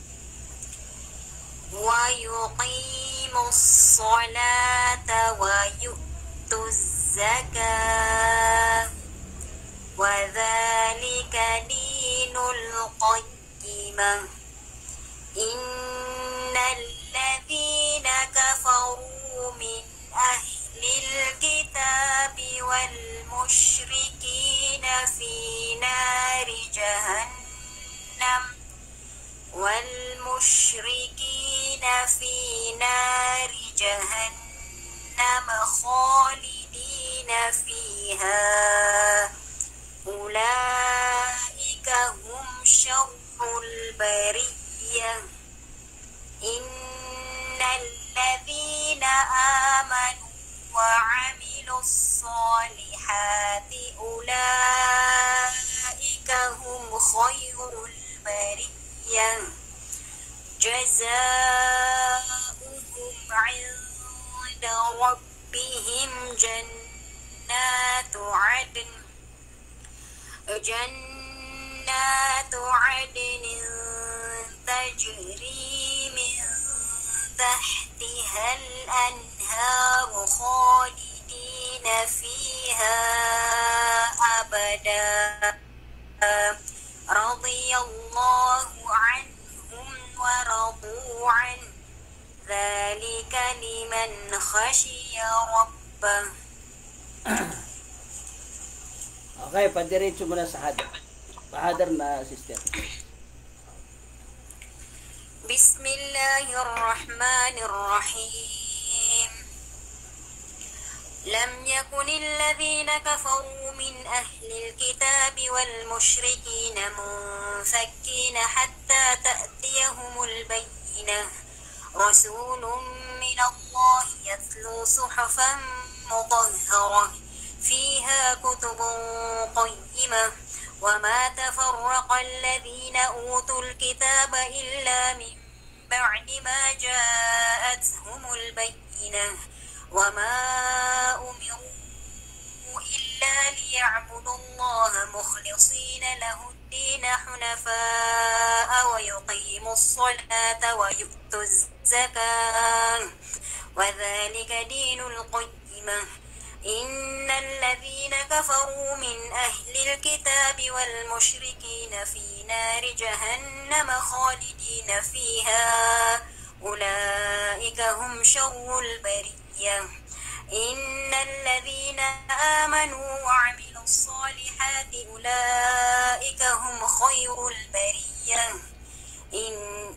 ويقيموا الصلاة ويؤتوا الزكاة وذلك دين القيمة إن الذين كفروا من أهل الكتاب والمشركين في نار جهنم والمشركين في نار جهنم خالدين فيها أولئك هم شر البرية إن الذين آمنوا وعملوا الصالحات أولئك هم خير البرية جزاؤهم عند ربهم جنات عدن جنات عدن تجري من تحتها الأنهار خالدين فيها أبدا رضي الله عنهم ورضوا عنه ذلك لمن خشي ربه. Okay, padiretso muna sa hadar. Pahadar na sister. بسم الله الرحمن الرحيم لم يكن الذين كفروا من أهل الكتاب والمشركين منفكين حتى تأتيهم البينة رسول من الله يتلو صحفا مطهرة فيها كتب قيمة وما تفرق الذين أوتوا الكتاب إلا من بعد ما جاءتهم البينة وما أمروا إلا ليعبدوا الله مخلصين له الدين حنفاء ويقيموا الصلاة ويؤتوا الزكاة وذلك دين القيمة إن الذين كفروا من أهل الكتاب والمشركين في نار جهنم خالدين فيها أولئك هم شر البرية إن الذين آمنوا وعملوا الصالحات أولئك هم خير البرية إن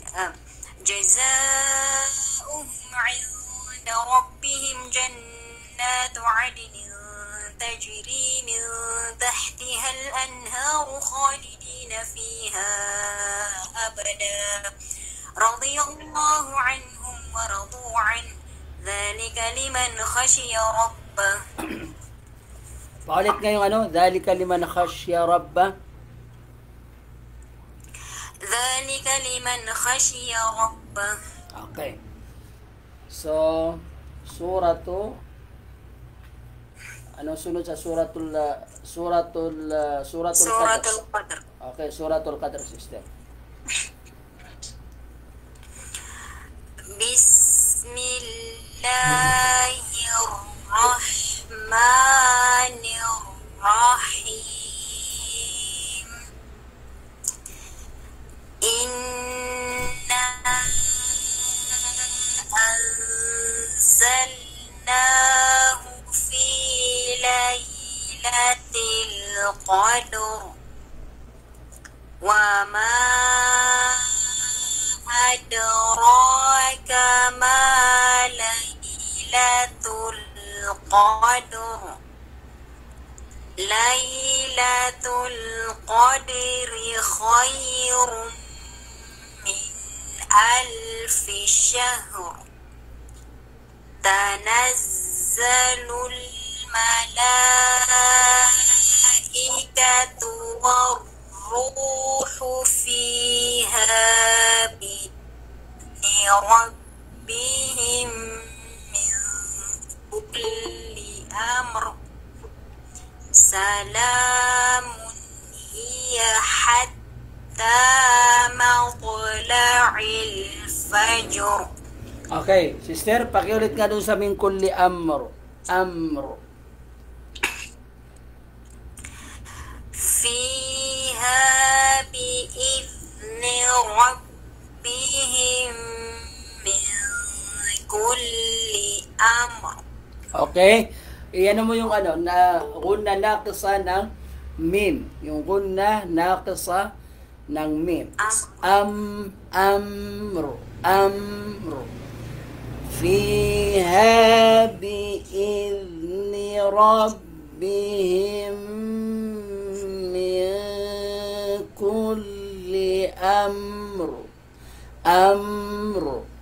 جزاؤهم عند ربهم جنات جنات عدن تجري من تحتها الأنهار خالدين فيها أبدا رضي الله عنهم ورضوا عنه ذلك لمن خشي ربه. Paulit ngayong ano, ذلك لمن خشي ربه. ذلك لمن خشي ربه. Okay. So, suratu ano sunod sa suratul uh, suratul uh, suratul Suratul Qadr. Qadr. Okay, suratul Qadr sister. Bismillahirrahmanirrahim. Inna anzalnahu fi lailatul qadr wa ma adraka ma lailatul qadr. Lailatul qadr khairun min alfi shahr. Lailatul qadr khairun min alfi shahr. Tanazzalu al-malaikatu war-ruh fiha bi idzni rabbihim min kulli amrin. Salamun hiya hatta matla'il fajr. Wa ma adraka ma lailatul qadr. Wa ma adraka ma lailatul qadr. Tanazzalu al-malaikatu war-ruh fiha bi idzni rabbihim min kulli amrin. Salamun hiya hatta matla'il fajr. Lailatul Qadri khairun min alfi syahr. Tanazzalul malaikatu warruhu fiha bi'izni rabbihim min kulli amr. Salamun hiya hatta matla'il fajr. Okay, sister, pakiulit nga doon sa min kulli amr. Amr. Fiha bi'izni rabbihim min kulli amr. Okay? Iyan mo yung ano, na gunna naqisa ng mim. Yung gunna naqisa ng mim. Am, amru, amru. Fiha bi'izni rabbihim min kulli amru. Amru.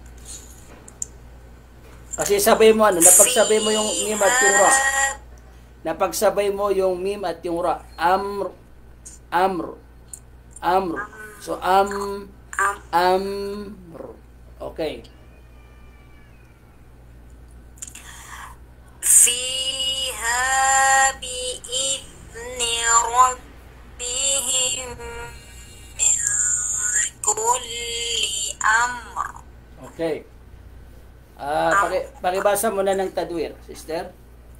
Kasi sabay mo ano, napagsabay mo yung mim at yung ra. Napagsabay mo yung mim at yung ra. Amr, amr, amr. So am, amr. Okay. Fiha bi'izni rabbihim min kulli amr. Okay. Ah, paki, pakibasa mo na ng tadwir, sister.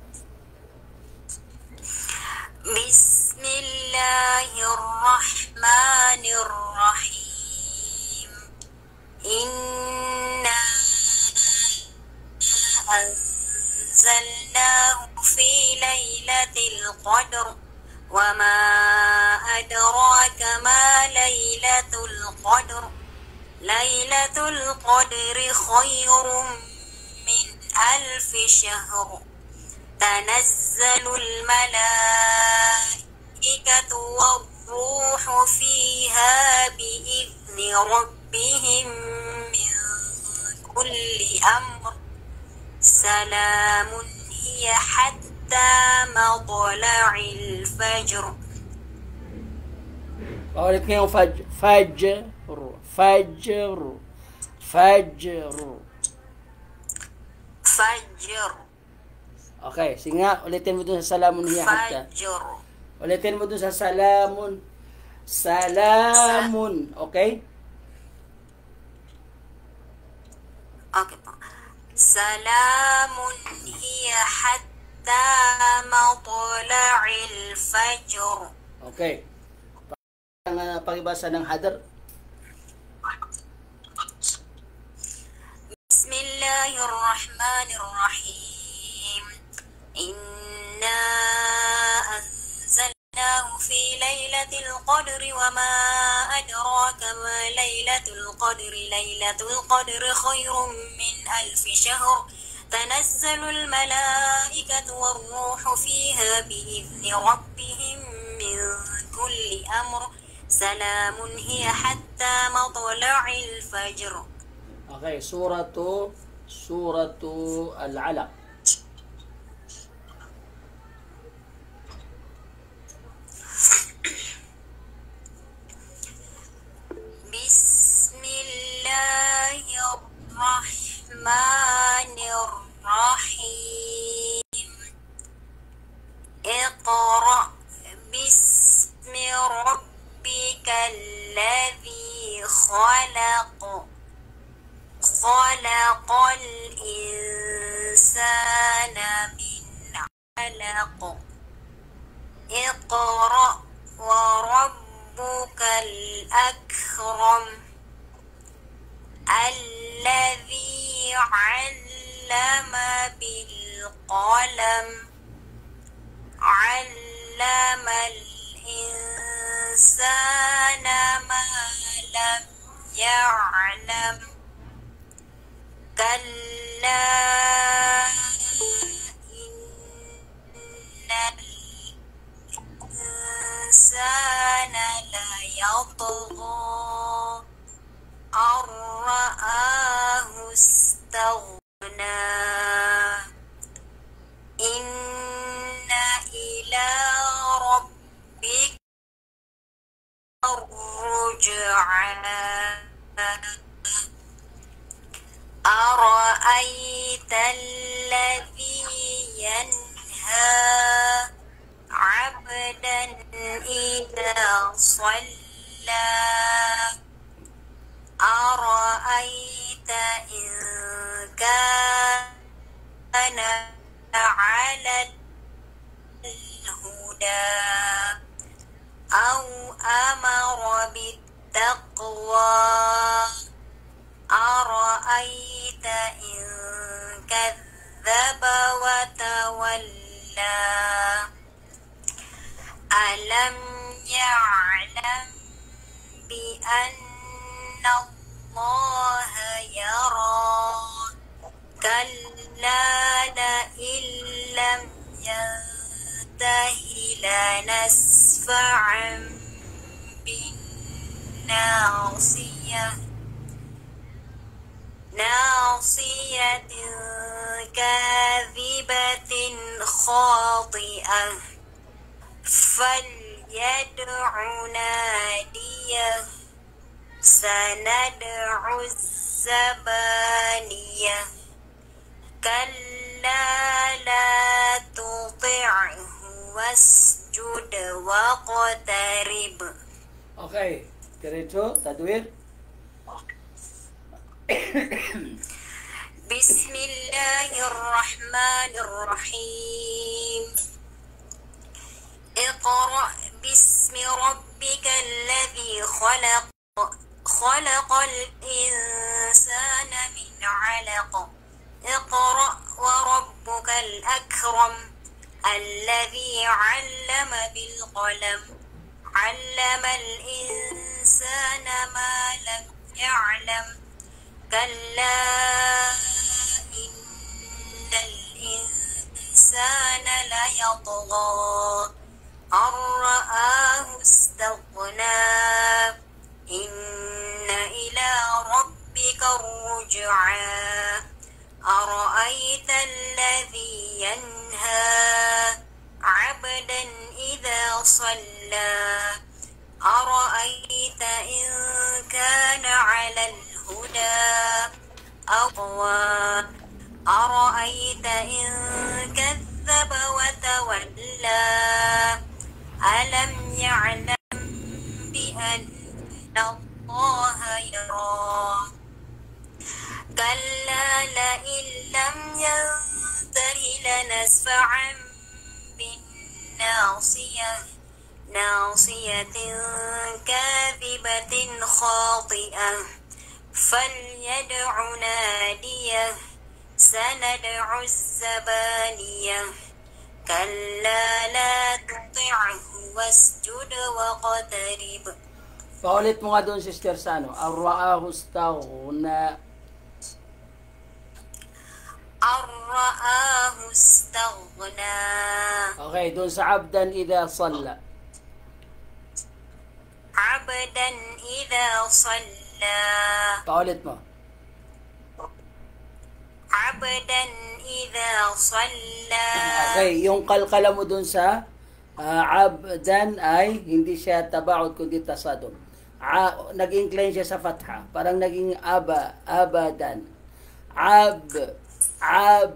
Bismillahirrahmanirrahim. Inna anzalnahu fi lailatul qadr. Wa ma adraka ma lailatul qadr. Lailatul qadri khairum min alfi syahr. Tanazzalul malaikatu warruhu fiha bi'izni rabbihim min kulli amr. Salamun hiya hatta matla'il fajr. Paulit nga yung faj, fajr, fajr, fajr. Fajr. Okay, sige nga, ulitin mo dun sa salamun hiya hatta. Fajr. Ulitin mo dun sa salamun. Salamun. Okay? Okay po. Salamun hiya hatta matla'il fajr. Okay. Ang uh, pakibasa ng hadar. Bismillahirrahmanirrahim. Inna anzalnahu fi lailatul qadri wa ma adraka ma lailatul qadri. Lailatul qadri khairum min alfi syahr. Tanazzalul malaikatu warruhu fiha bi'izni rabbihim min kulli amr. Salamun hiya hatta matla'il fajr. Okay, suratu suratu al-alaq. Bismillahirrahmanirrahim. Iqra bismi rabbikal ladzi khalaq. Khalaqal insana min 'alaq. Iqra wa rabbukal akram. Alladzi 'allama bil qalam. 'Allamal insana ma lam ya'lam. Kalla innal الذي ينهى عبدا إذا صلى أرأيت إن كان على الهدى أو أمر بالتقوى أرأيت إن كذب وتولى ألم يعلم بأن الله يرى كلا لئن لم ينته لنسفعا بالناصية ناصية كاذبة خاطئة فليدع ناديه سندع الزبانية كلا لا تطعه واسجد واقترب. Okay, diretso, tadwir. بسم الله الرحمن الرحيم اقرأ باسم ربك الذي خلق خلق الإنسان من علق اقرأ وربك الأكرم الذي علم بالقلم علم الإنسان ما لم يعلم كلا إن الإنسان ليطغى أن رآه استغنى إن إلى ربك الرجعى أرأيت الذي ينهى عبدا إذا صلى أرأيت إن كان على الهدى أقوى أرأيت إن كذب وتولى ألم يعلم بأن الله يرى كلا لئن لم ينته لنسفعا بالناصية ناصية كاذبة خاطئة فليدع ناديه سندع الزبانية كلا لا تطعه واسجد واقترب. Paulit mo nga doon, Sister Sano. Ar-ra'ahu istaghna. Ar-ra'ahu istaghna. Okay, doon sa abdan idha salla. Abdan idha salla. Paulit mo. Abdan idha salla. Okay, yung kalkala mo doon sa uh, abdan ay hindi siya tabaud kundi tasadum. A, nag-incline siya sa fatha. Parang naging aba, abadan. Ab, ab,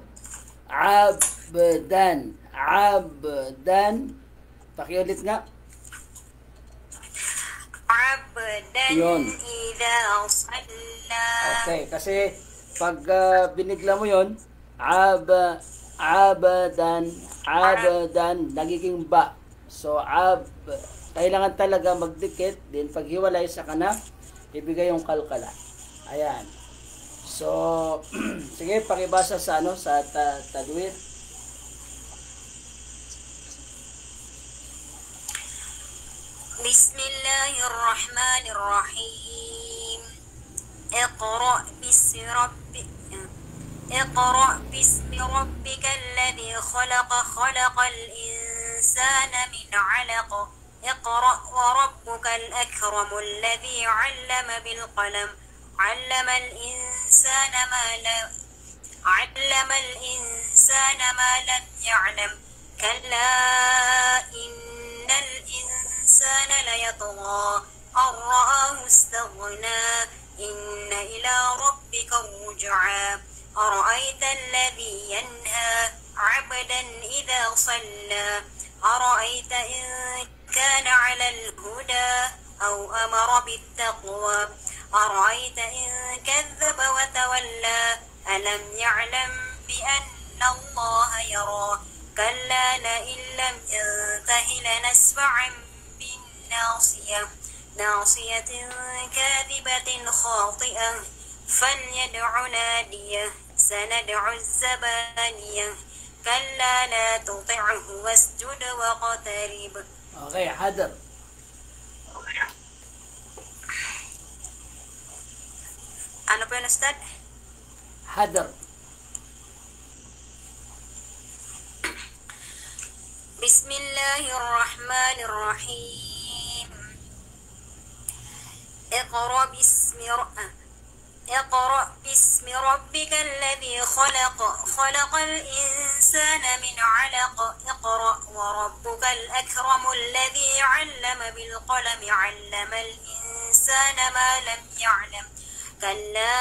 abdan, abdan. Pakiulit nga. Abdan Yun. idha salla. Okay, kasi pag uh, binigla mo yon, ab, abadan, abadan, nagiging ba. So, ab, kailangan talaga magdikit, din paghiwalay sa kana, ibigay yung kalkala. Ayan. So, sige, pakibasa sa ano, sa ta tadwir. Bismillahirrahmanirrahim. Iqra' bismi rabbik اقرأ باسم ربك الذي خلق خلق الإنسان من علق اقرأ وربك الأكرم الذي علم بالقلم علم الإنسان ما لم علم الإنسان ما لم يعلم كلا إن الإنسان ليطغى أن رآه استغنى إن إلى ربك الرجعى أرأيت الذي ينهى عبدا إذا صلى أرأيت إن كان على الهدى أو أمر بالتقوى أرأيت إن كذب وتولى ألم يعلم بأن الله يرى كلا لئن لم ينته لنسفعا بالناصية ناصية كاذبة خاطئة فليدع ناديه سندع الزبانية كلا لا تطعه واسجد واقترب. Okay, حاضر. Ano po yun, Ustad? حاضر. بسم الله الرحمن الرحيم اقرأ باسم ر- اقرأ باسم ربك الذي خلق خلق الإنسان من علق اقرأ وربك الأكرم الذي علم بالقلم علم الإنسان ما لم يعلم كلا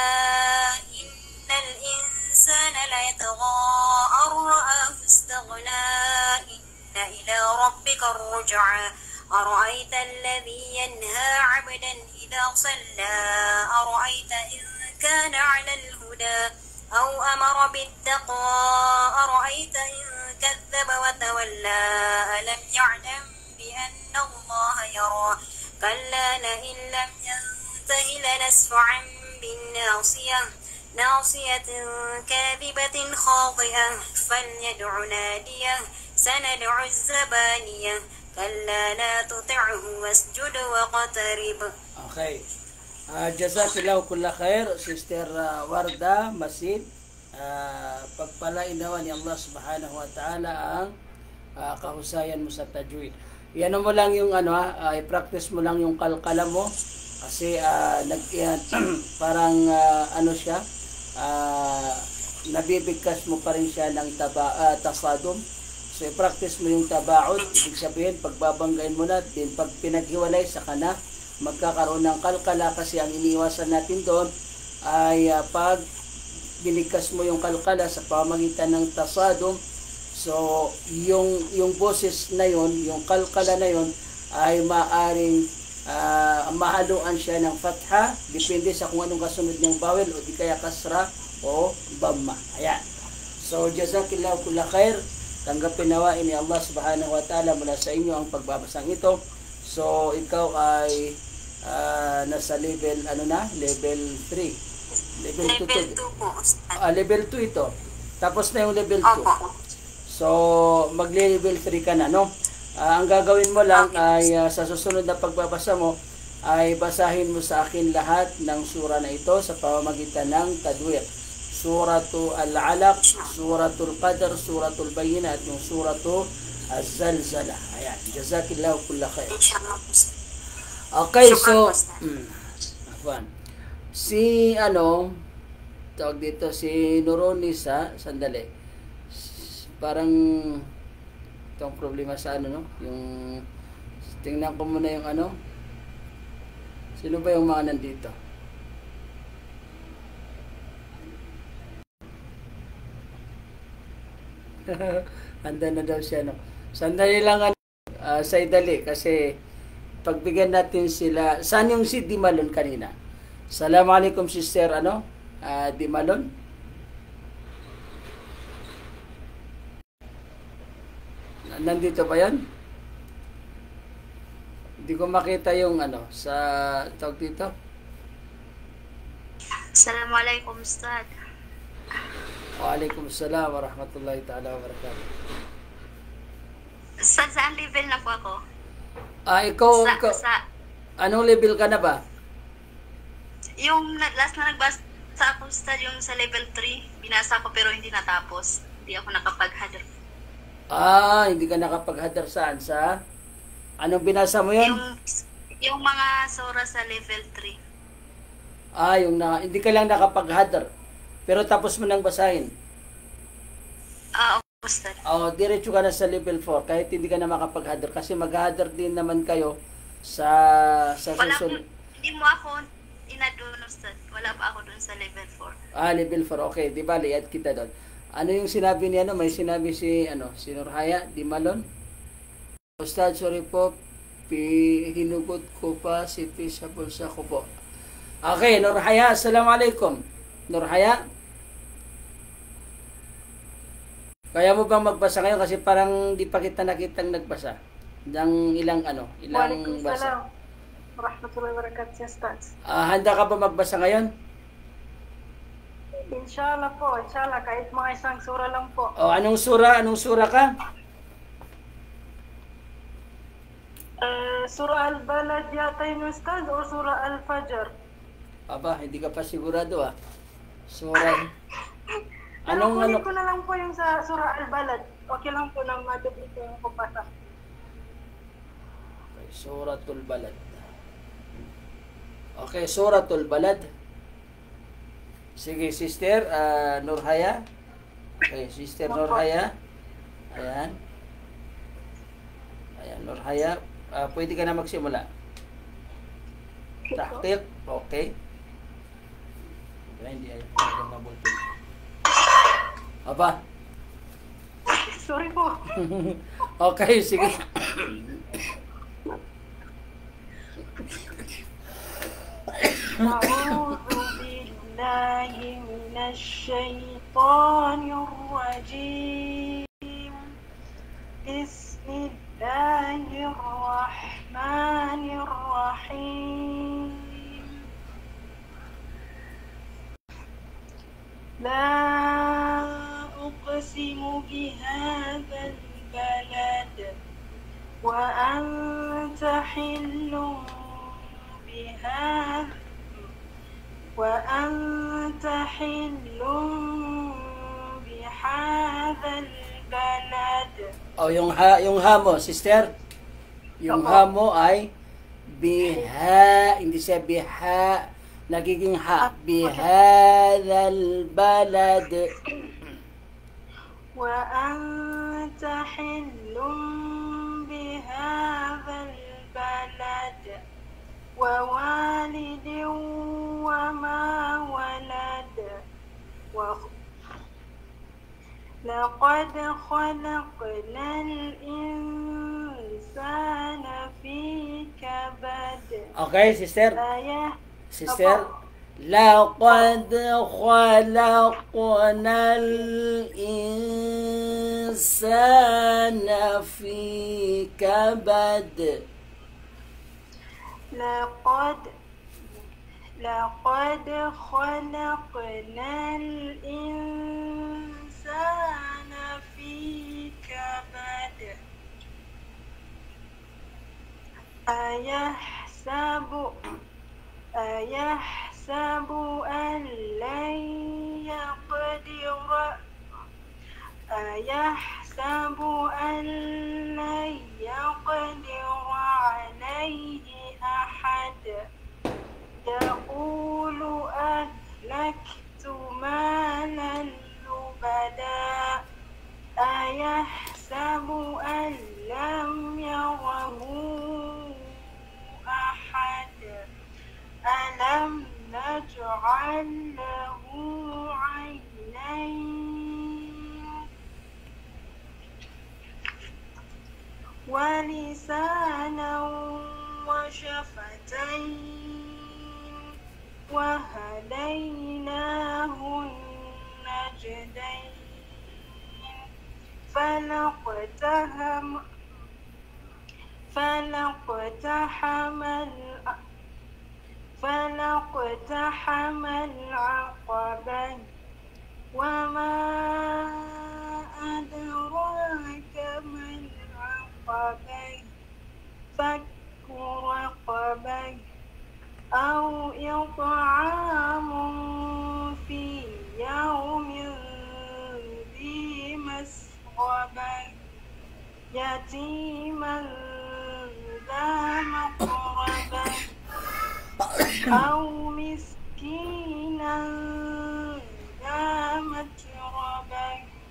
إن الإنسان ليطغى أن رآه استغنى إن إلى ربك الرجعى أرأيت الذي ينهى عبدا إذا صلى أرأيت إن كان على الهدى أو أمر بالتقوى أرأيت إن كذب وتولى ألم يعلم بأن الله يرى كلا لئن لم ينته لنسفعا بالناصية ناصية كاذبة خاطئة فليدع ناديه سندع الزبانية كلا لا تطعه واسجد واقترب. Okay. Uh, Jazakallahu kulla khair, Sister uh, Warda Masid. Uh, pagpalain naman ni Allah subhanahu wa ta'ala ang uh, kahusayan mo sa tajwid. Yan mo lang yung ano, uh, i-practice mo lang yung kalkala mo kasi uh, nag, yan, parang uh, ano siya, uh, nabibigkas mo pa rin siya ng taba, uh, tasadum. So, i-practice mo yung tabaod. Ibig sabihin, pagbabanggain mo na, din pag pinaghiwalay sa kana, magkakaroon ng kalkala kasi ang iniwasan natin doon ay uh, pag binigkas mo yung kalkala sa pamagitan ng tasadum, so, yung, yung boses na yon, yung kalkala na yon, ay maaring uh, mahaluan siya ng fatha, depende sa kung anong kasunod niyang bawel, o di kaya kasra, o bamma. Ayan. So, jazakillahu kulla khair. Tanggapin nawain ni Allah subhanahu wa ta'ala mula sa inyo ang pagbabasang ito. So, ikaw ay uh, nasa level, ano na? Level three. Level two. Level two po, Ustad. Ah, level two ito. Tapos na yung level two. Opo. So, magle-level three ka na, no? Ah, ang gagawin mo lang ay uh, sa susunod na pagbabasa mo, ay basahin mo sa akin lahat ng sura na ito sa pamamagitan ng tadwir. Suratul Al-Alaq, Suratul Qadr, Suratul Bayyinah, at yung Suratul Az-Zalzalah. Ayan. Jazakillahu kulla khair. Inshallah po, Ustad. Okay, Shukran so, po, Ustad. mm, afwan. Si, ano, tawag dito, si Nuronisa, sandali. S- Parang, itong problema sa ano, no? Yung, tingnan ko muna yung ano. Sino ba yung mga nandito? Handa na daw siya, no? Sandali lang, ano, uh, sa idali, kasi pagbigyan natin sila. Saan yung si Dimalon kanina? Assalamualaikum, Sister, ano? Uh, Dimalon? Nandito ba yan? Hindi ko makita yung ano, sa tawag dito. Assalamualaikum, Ustad. Waalaikumsalam warahmatullahi ta'ala wabarakatuh. Sa saan level na po ako? Ah, ikaw, Sa, ikaw sa, anong level ka na ba? yung na- last na nagbasa ako, Ustad, yung sa level three, binasa ko pero hindi natapos. Hindi ako nakapag-hadar. Ah, hindi ka nakapaghadar saan? Sa anong binasa mo yan? Yung, yung mga sura sa level three. Ah, yung na, hindi ka lang nakapaghadar. Pero tapos mo nang basahin. Ah, okay, Ustad. Oh, diretso ka na sa level four kahit hindi ka na makapaghadar kasi maghahadar din naman kayo sa sa Wala, susunod. hindi mo ako, inad doon, Ustad. Wala pa ako doon sa level four. Ah, level four. Okay, di ba, liad kita doon. Ano yung sinabi ni ano? May sinabi si, ano, si Nurhaya, di malon? Ustad, sorry po, pi, hinugot ko pa si P sa bulsa ko po. Okay, Nurhaya, assalamualaikum. Nurhaya? Kaya mo bang magbasa ngayon? Kasi parang di pa kita nakitang nagbasa. Ng ilang ano, ilang basa. Waalaikumsalam warahmatullahi wabarakatuh, Ustaz. Ah, handa ka ba magbasa ngayon? Inshallah po, inshallah, kahit mga isang sura lang po. O, anong sura? Anong sura ka? Uh, surah Al-Balad yata yun, Ustaz, o surah Al-Fajr? Aba, hindi ka pa sigurado ah. Sura. Pero Anong kunin ano? ko na lang po yung sa surah Al-Balad. Okay lang po nang madubli ko yung kumpasa. Okay, Suratul Balad. Okay, Suratul Balad. Sige, Sister uh, Nurhaya. Okay, Sister Nurhaya. Ayan. Ayan, Nurhaya. Uh, pwede ka na magsimula. Taktik. Okay. Kaya hindi ayaw mabulpin. Aba. Sorry po. Okay, sige. أعوذ بالله من الشيطان الرجيم بسم الله الرحمن الرحيم لا أقسم بهذا البلد وأنت حل بهذا وأنت حل بهذا البلد. Oh, yung ha, yung ha mo, sister. Yung ha mo ay biha, hindi siya biha, nagiging ha. Bihadal balad. وأنت حل بهذا البلد ووالد وما ولد لقد خلقنا الإنسان في كبد. Okay, sister. آية Sister. لقد خلقنا الإنسان في كبد. لقد لقد خلقنا الإنسان في كبد. أيحسب أيحسب أن لن يقدر أيحسب أن لن يقدر عليه أحد يقول أهلكت مالا لبدا أيحسب أن لم يره أحد ألم نجعل له عينين ولسانا وشفتين وهديناه النجدين فلاقتحم فلاقتحم فلاقتحم العقبة وما أدراك ما العقبة فك رقبة أو إطعام في يوم ذي مسغبة يتيما ذا مقربة أو مسكينا ذا متربة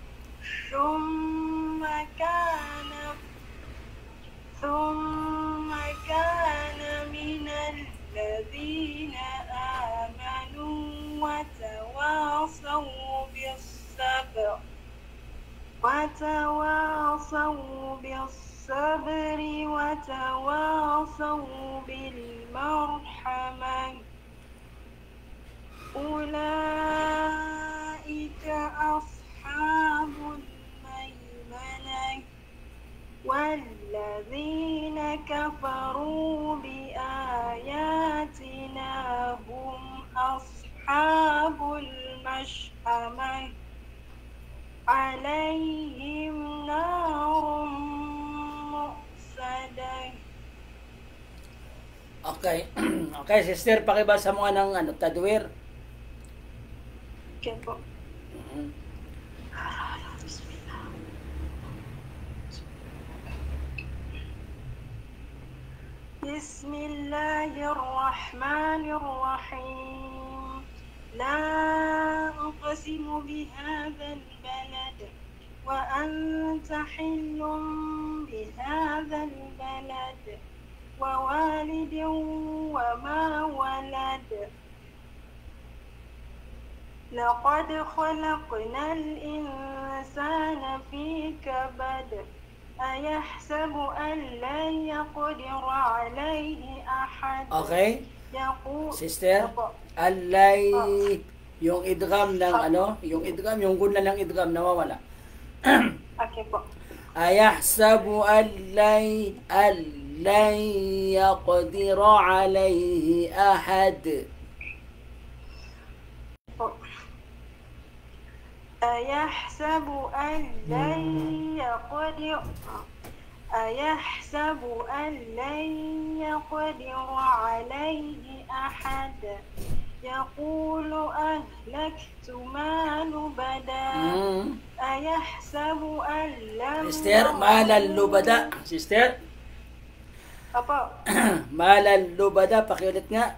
ثم كان ثم كان من الذين بالصبر وتواصوا بالصبر وتواصوا بالمرحمة أولئك أصحاب الميمنة والذين كفروا بآياتنا هم أصحاب المشأمة عليهم نار مؤصدة. Okay. Okay, sister, pakibasa mo ng ano, tadwir. Okay po. Mhm. بسم الله الرحمن الرحيم لا أقسم بهذا البلد وأنت حل بهذا البلد ووالد وما ولد لقد خلقنا الإنسان في كبد أيحسب أن لن يقدر عليه أحد. Okay? يقول Sister, Opo. alay, yung idgham ng ano, yung idgham, yung gunna ng idgham nawawala. Okay po. Ayahsabu allay, allay yaqdira alayhi ahad. po. أيحسب أن لن يقدر أيحسب أن لن يقدر عليه أحد يقول أهلكت مال بدا Hmm. أيحسب أن لم Sister, malal lubada. Sister, Apa? malal lubada, pakiulit nga.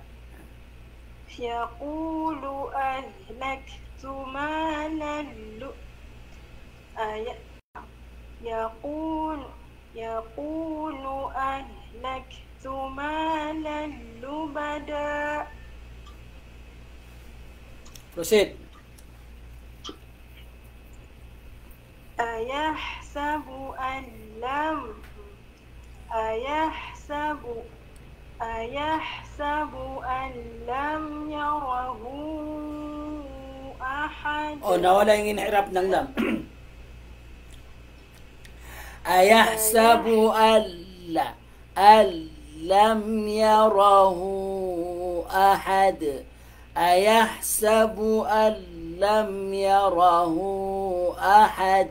يقول أهلكت مالا ل- أي- يقول يقول أهلكت مالا لبدا. Proceed. أيحسب أن لم أيحسب أيحسب أن لم يره أحد. O, nawala yung inhirap ng lam. Ayahsabu alla allam yarahu ahad. Ayahsabu allam yarahu ahad.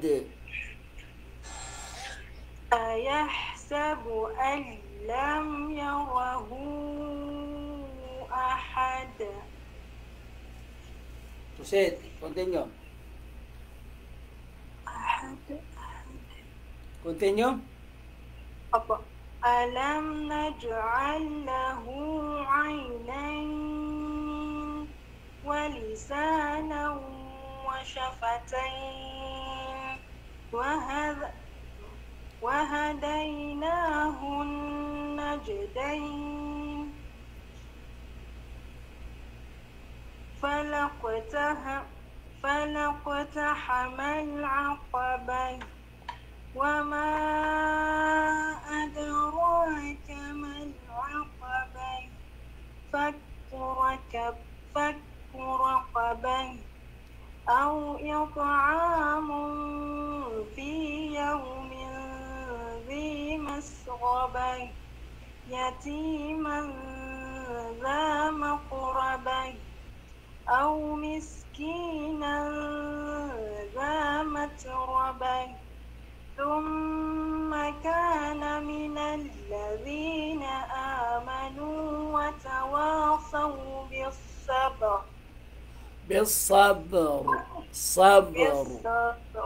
أيحسب أن لم يره أحد. Proceed. Continue. أحد. Continue. أبا. ألم نجعل له عينين ولسانا وشفتين وهذا وهديناه النجدين فلاقتحم فلاقتحم العقبة وما أدراك ما العقبة فك ركب فك رقبة أو إطعام في يوم ذي مسغبة يتيما ذا مقربة أو مسكينا ذا متربة ثم كان من الذين آمنوا وتواصوا بالصبر بالصبر. صبر. بالصبر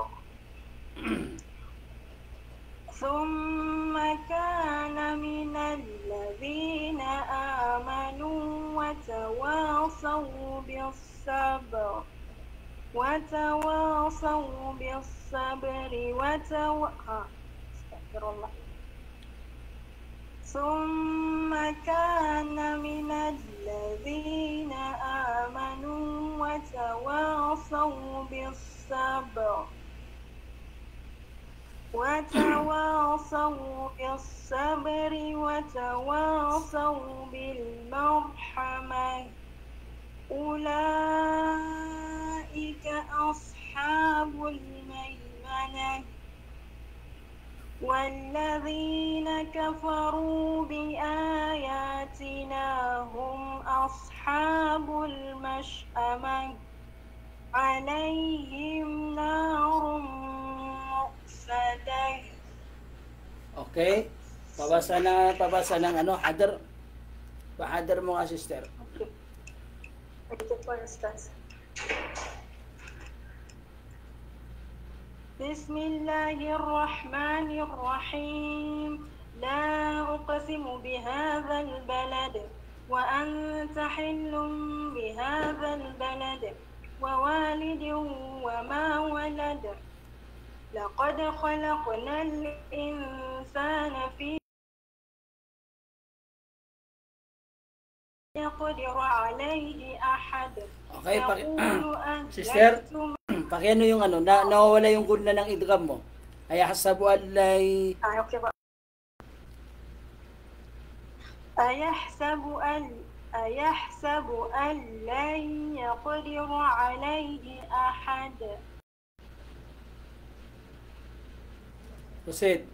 ثم كان من الذين آمنوا وتواصوا بالصبر وتواصوا بالصبر وتوا استغفر الله ثم كان من الذين آمنوا وتواصوا بالصبر الصبر وتواصوا بالصبر وتواصوا بالمرحمة أولئك أصحاب الميمنة والذين كفروا بآياتنا هم أصحاب المشأمة عليهم نار مؤصدة. Okay? Pabasa na, pabasa ng ano, hadar. Pahadar mo nga, sister. Okay. Ito po, Ustaz. بسم الله الرحمن الرحيم لا أقسم بهذا البلد وأنت حل بهذا البلد ووالد وما ولد لقد خلقنا الإنسان في يقدر عليه أحد. Okay, paki sister, pakiano yung ano, na nawawala yung guna ng idgham mo. Ay hasabu allay. Ah, okay ba? Ayahsabu an ayahsabu an lan yaqdiru alayhi ahad. Proceed.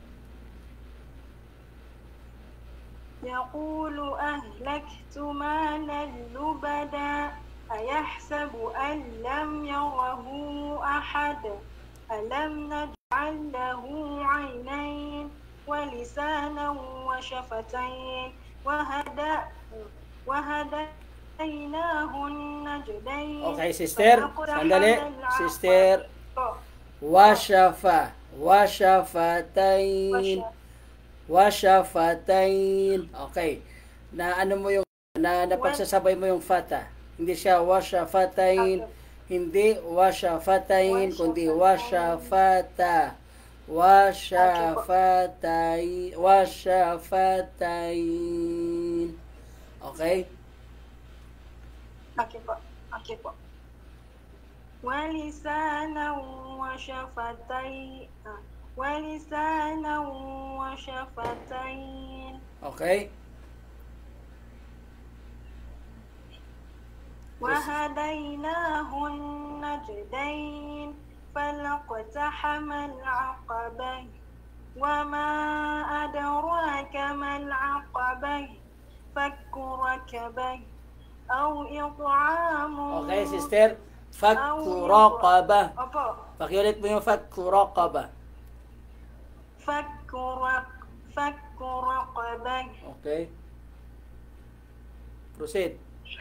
يقول أهلكت مالا لبدا أيحسب أن لم يره أحد ألم نجعل له عينين ولسانا وشفتين وهدى وهديناه النجدين. Okay, sister. Sandali. Sister. Washafa. Washafatain. Washafatain. Okay. Na ano mo yung na napagsasabay mo yung fata. Hindi siya washafatain, hindi washafatain, kundi washafata. Washafatain, washafatain. Okay? Okay po. Okay po. Walisana wa shafatain. Walisana wa shafatain. Okay? وهديناه النجدين فلاقتحم العقبة وما أدراك ما العقبة فك ركبة أو إطعام. Okay, sister. Fakku raqabah. Apa? Pakiulit mo yung fakku raqabah. فك رق فك رقبة. Okay. Proceed.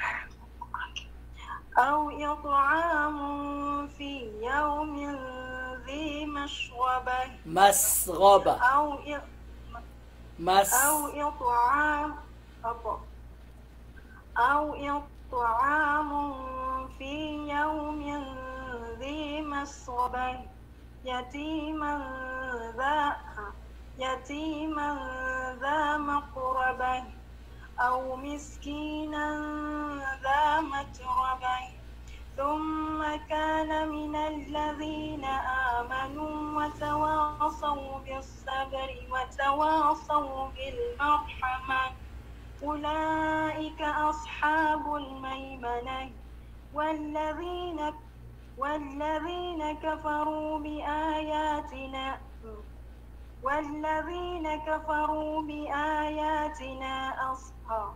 أو إطعام في يوم ذي مشغبة. Masghaba. أو إ... Mas. أو إطعام أبا. أو إطعام في يوم ذي مسغبة يتيما ذا يتيما ذا مقربة أو مسكينا ذا متربة ثم كان من الذين آمنوا وتواصوا بالصبر وتواصوا بالمرحمة أولئك أصحاب الميمنة والذين والذين كفروا بآياتنا والذين كفروا بآياتنا أصحاب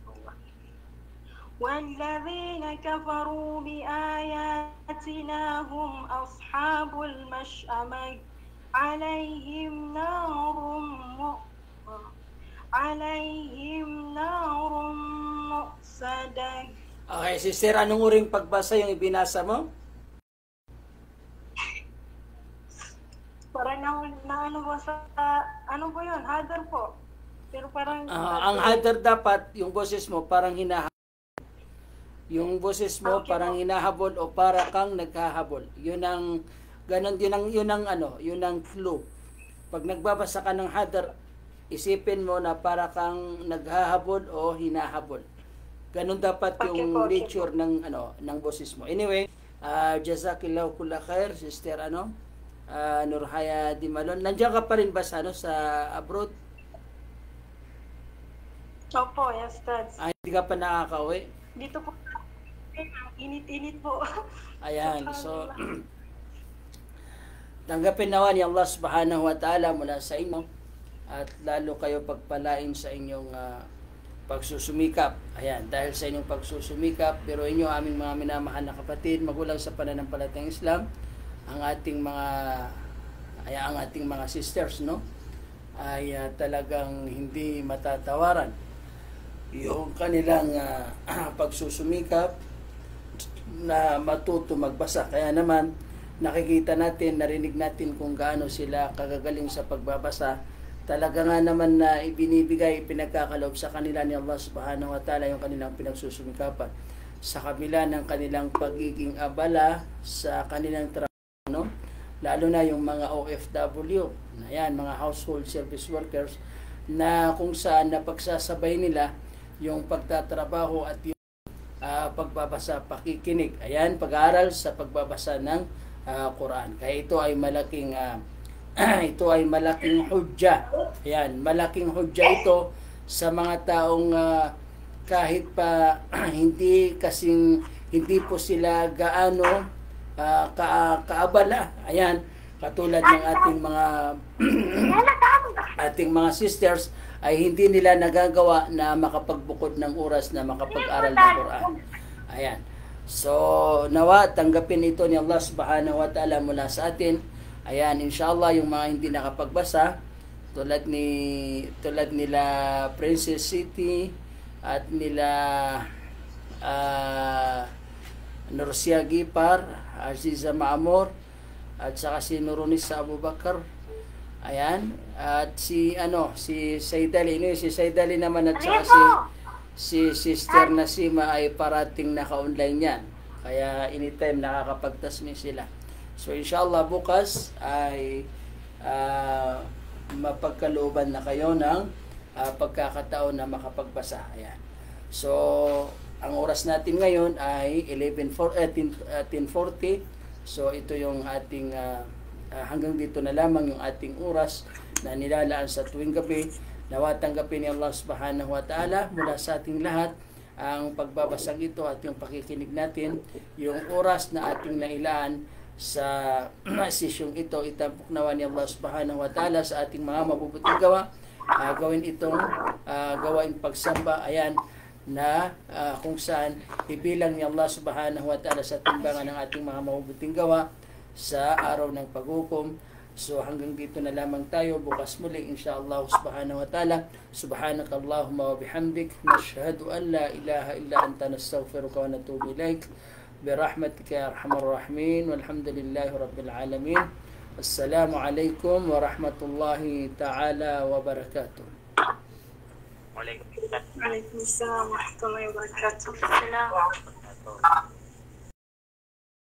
والذين كفروا بآياتنا هم أصحاب المشأمة عليهم نار عليهم نار مؤصدة. Okay, sister, anong uring pagbasa yung ibinasa mo? Parang na, na ano po sa, ano po yun, hadar po. Pero parang... Uh, ang hadar dapat, yung boses mo parang hinahabol. Yung boses mo Okay parang po. hinahabol o para kang naghahabol. Yun ang, ganun, yun ang, yun ang ano, yun ang clue. Pag nagbabasa ka ng hadar, isipin mo na para kang naghahabol o hinahabol. Ganun dapat Okay yung po, okay nature ng ano ng boses mo. Anyway, Uh, Jazakillahu kulla khair, Sister ano, uh, Nurhaya Dimalon. Nandiyan ka pa rin ba sa, ano, sa abroad? Opo, yes, Ustaz. Ah, hindi ka pa nakakauwi? Dito po, init-init po. Ayan, so tanggapin nawa ni Allah subhanahu wa ta'ala mula sa inyo at lalo kayo pagpalain sa inyong uh, pagsusumikap. Ayan, dahil sa inyong pagsusumikap, pero inyo aming mga minamahal na kapatid, magulang sa pananampalatayang Islam, ang ating mga ay ang ating mga sisters, no, ay uh, talagang hindi matatawaran yung kanilang uh, pagsusumikap na matuto magbasa. Kaya naman nakikita natin, narinig natin kung gaano sila kagagaling sa pagbabasa. Talaga nga naman na ibinibigay, pinagkakaloob sa kanila ni Allah subhanahu wa ta'ala yung kanilang pinagsusumikapan. Sa kabila ng kanilang pagiging abala sa kanilang trabaho, no? Lalo na yung mga O F W, na yan, mga household service workers, na kung saan napagsasabay nila yung pagtatrabaho at yung uh, pagbabasa, pakikinig. Ayan, pag-aaral sa pagbabasa ng uh, Quran. Kaya ito ay malaking uh, ito ay malaking hudya. Ayan, malaking hudya ito sa mga taong uh, kahit pa hindi kasing hindi po sila gaano uh, ka, kaabala. Ayan, katulad ng ating mga ating mga sisters ay hindi nila nagagawa na makapagbukod ng oras na makapag-aral ng Quran. Ayan. So, nawa tanggapin ito ni Allah subhanahu wa ta'ala mula sa atin. Ayan, inshallah yung mga hindi nakapagbasa tulad ni tulad nila Princess City at nila uh, Nursia Gipar, Aziza Maamor at saka si Nurunisa Abu Bakar. Ayan, at si ano si Saidali, no, si Saidali naman at saka si si Sister Nasima ay parating naka-online yan. Kaya anytime nakakapagtasmi sila. So inshallah bukas ay uh, mapagkalooban na kayo ng uh, pagkakataon na makapagbasa. Ayan. So ang oras natin ngayon ay eleven forty. So ito yung ating uh, uh, hanggang dito na lamang yung ating oras na nilalaan sa tuwing gabi. Nawa tanggapin ni Allah subhanahu wa ta'ala mula sa ating lahat ang pagbabasang ito at yung pakikinig natin, yung oras na ating nailaan sa sesyong ito, itampok nawa ni Allah subhanahu wa ta'ala sa ating mga mabubuting gawa. Uh, gawin itong uh, gawain pagsamba, ayan, na uh, kung saan ibilang ni Allah subhanahu wa ta'ala sa timbangan ng ating mga mabubuting gawa sa araw ng paghukom. So hanggang dito na lamang tayo, bukas muli insyaallah subhanahu wa ta'ala. Subhanakallahumma wa bihamdik, nashhadu an la ilaha illa anta, nastaghfiruka wa natubu ilaik. برحمتك يا أرحم الراحمين والحمد لله رب العالمين. السلام عليكم ورحمة الله تعالى وبركاته. وعليكم السلام ورحمة الله وبركاته. Salam.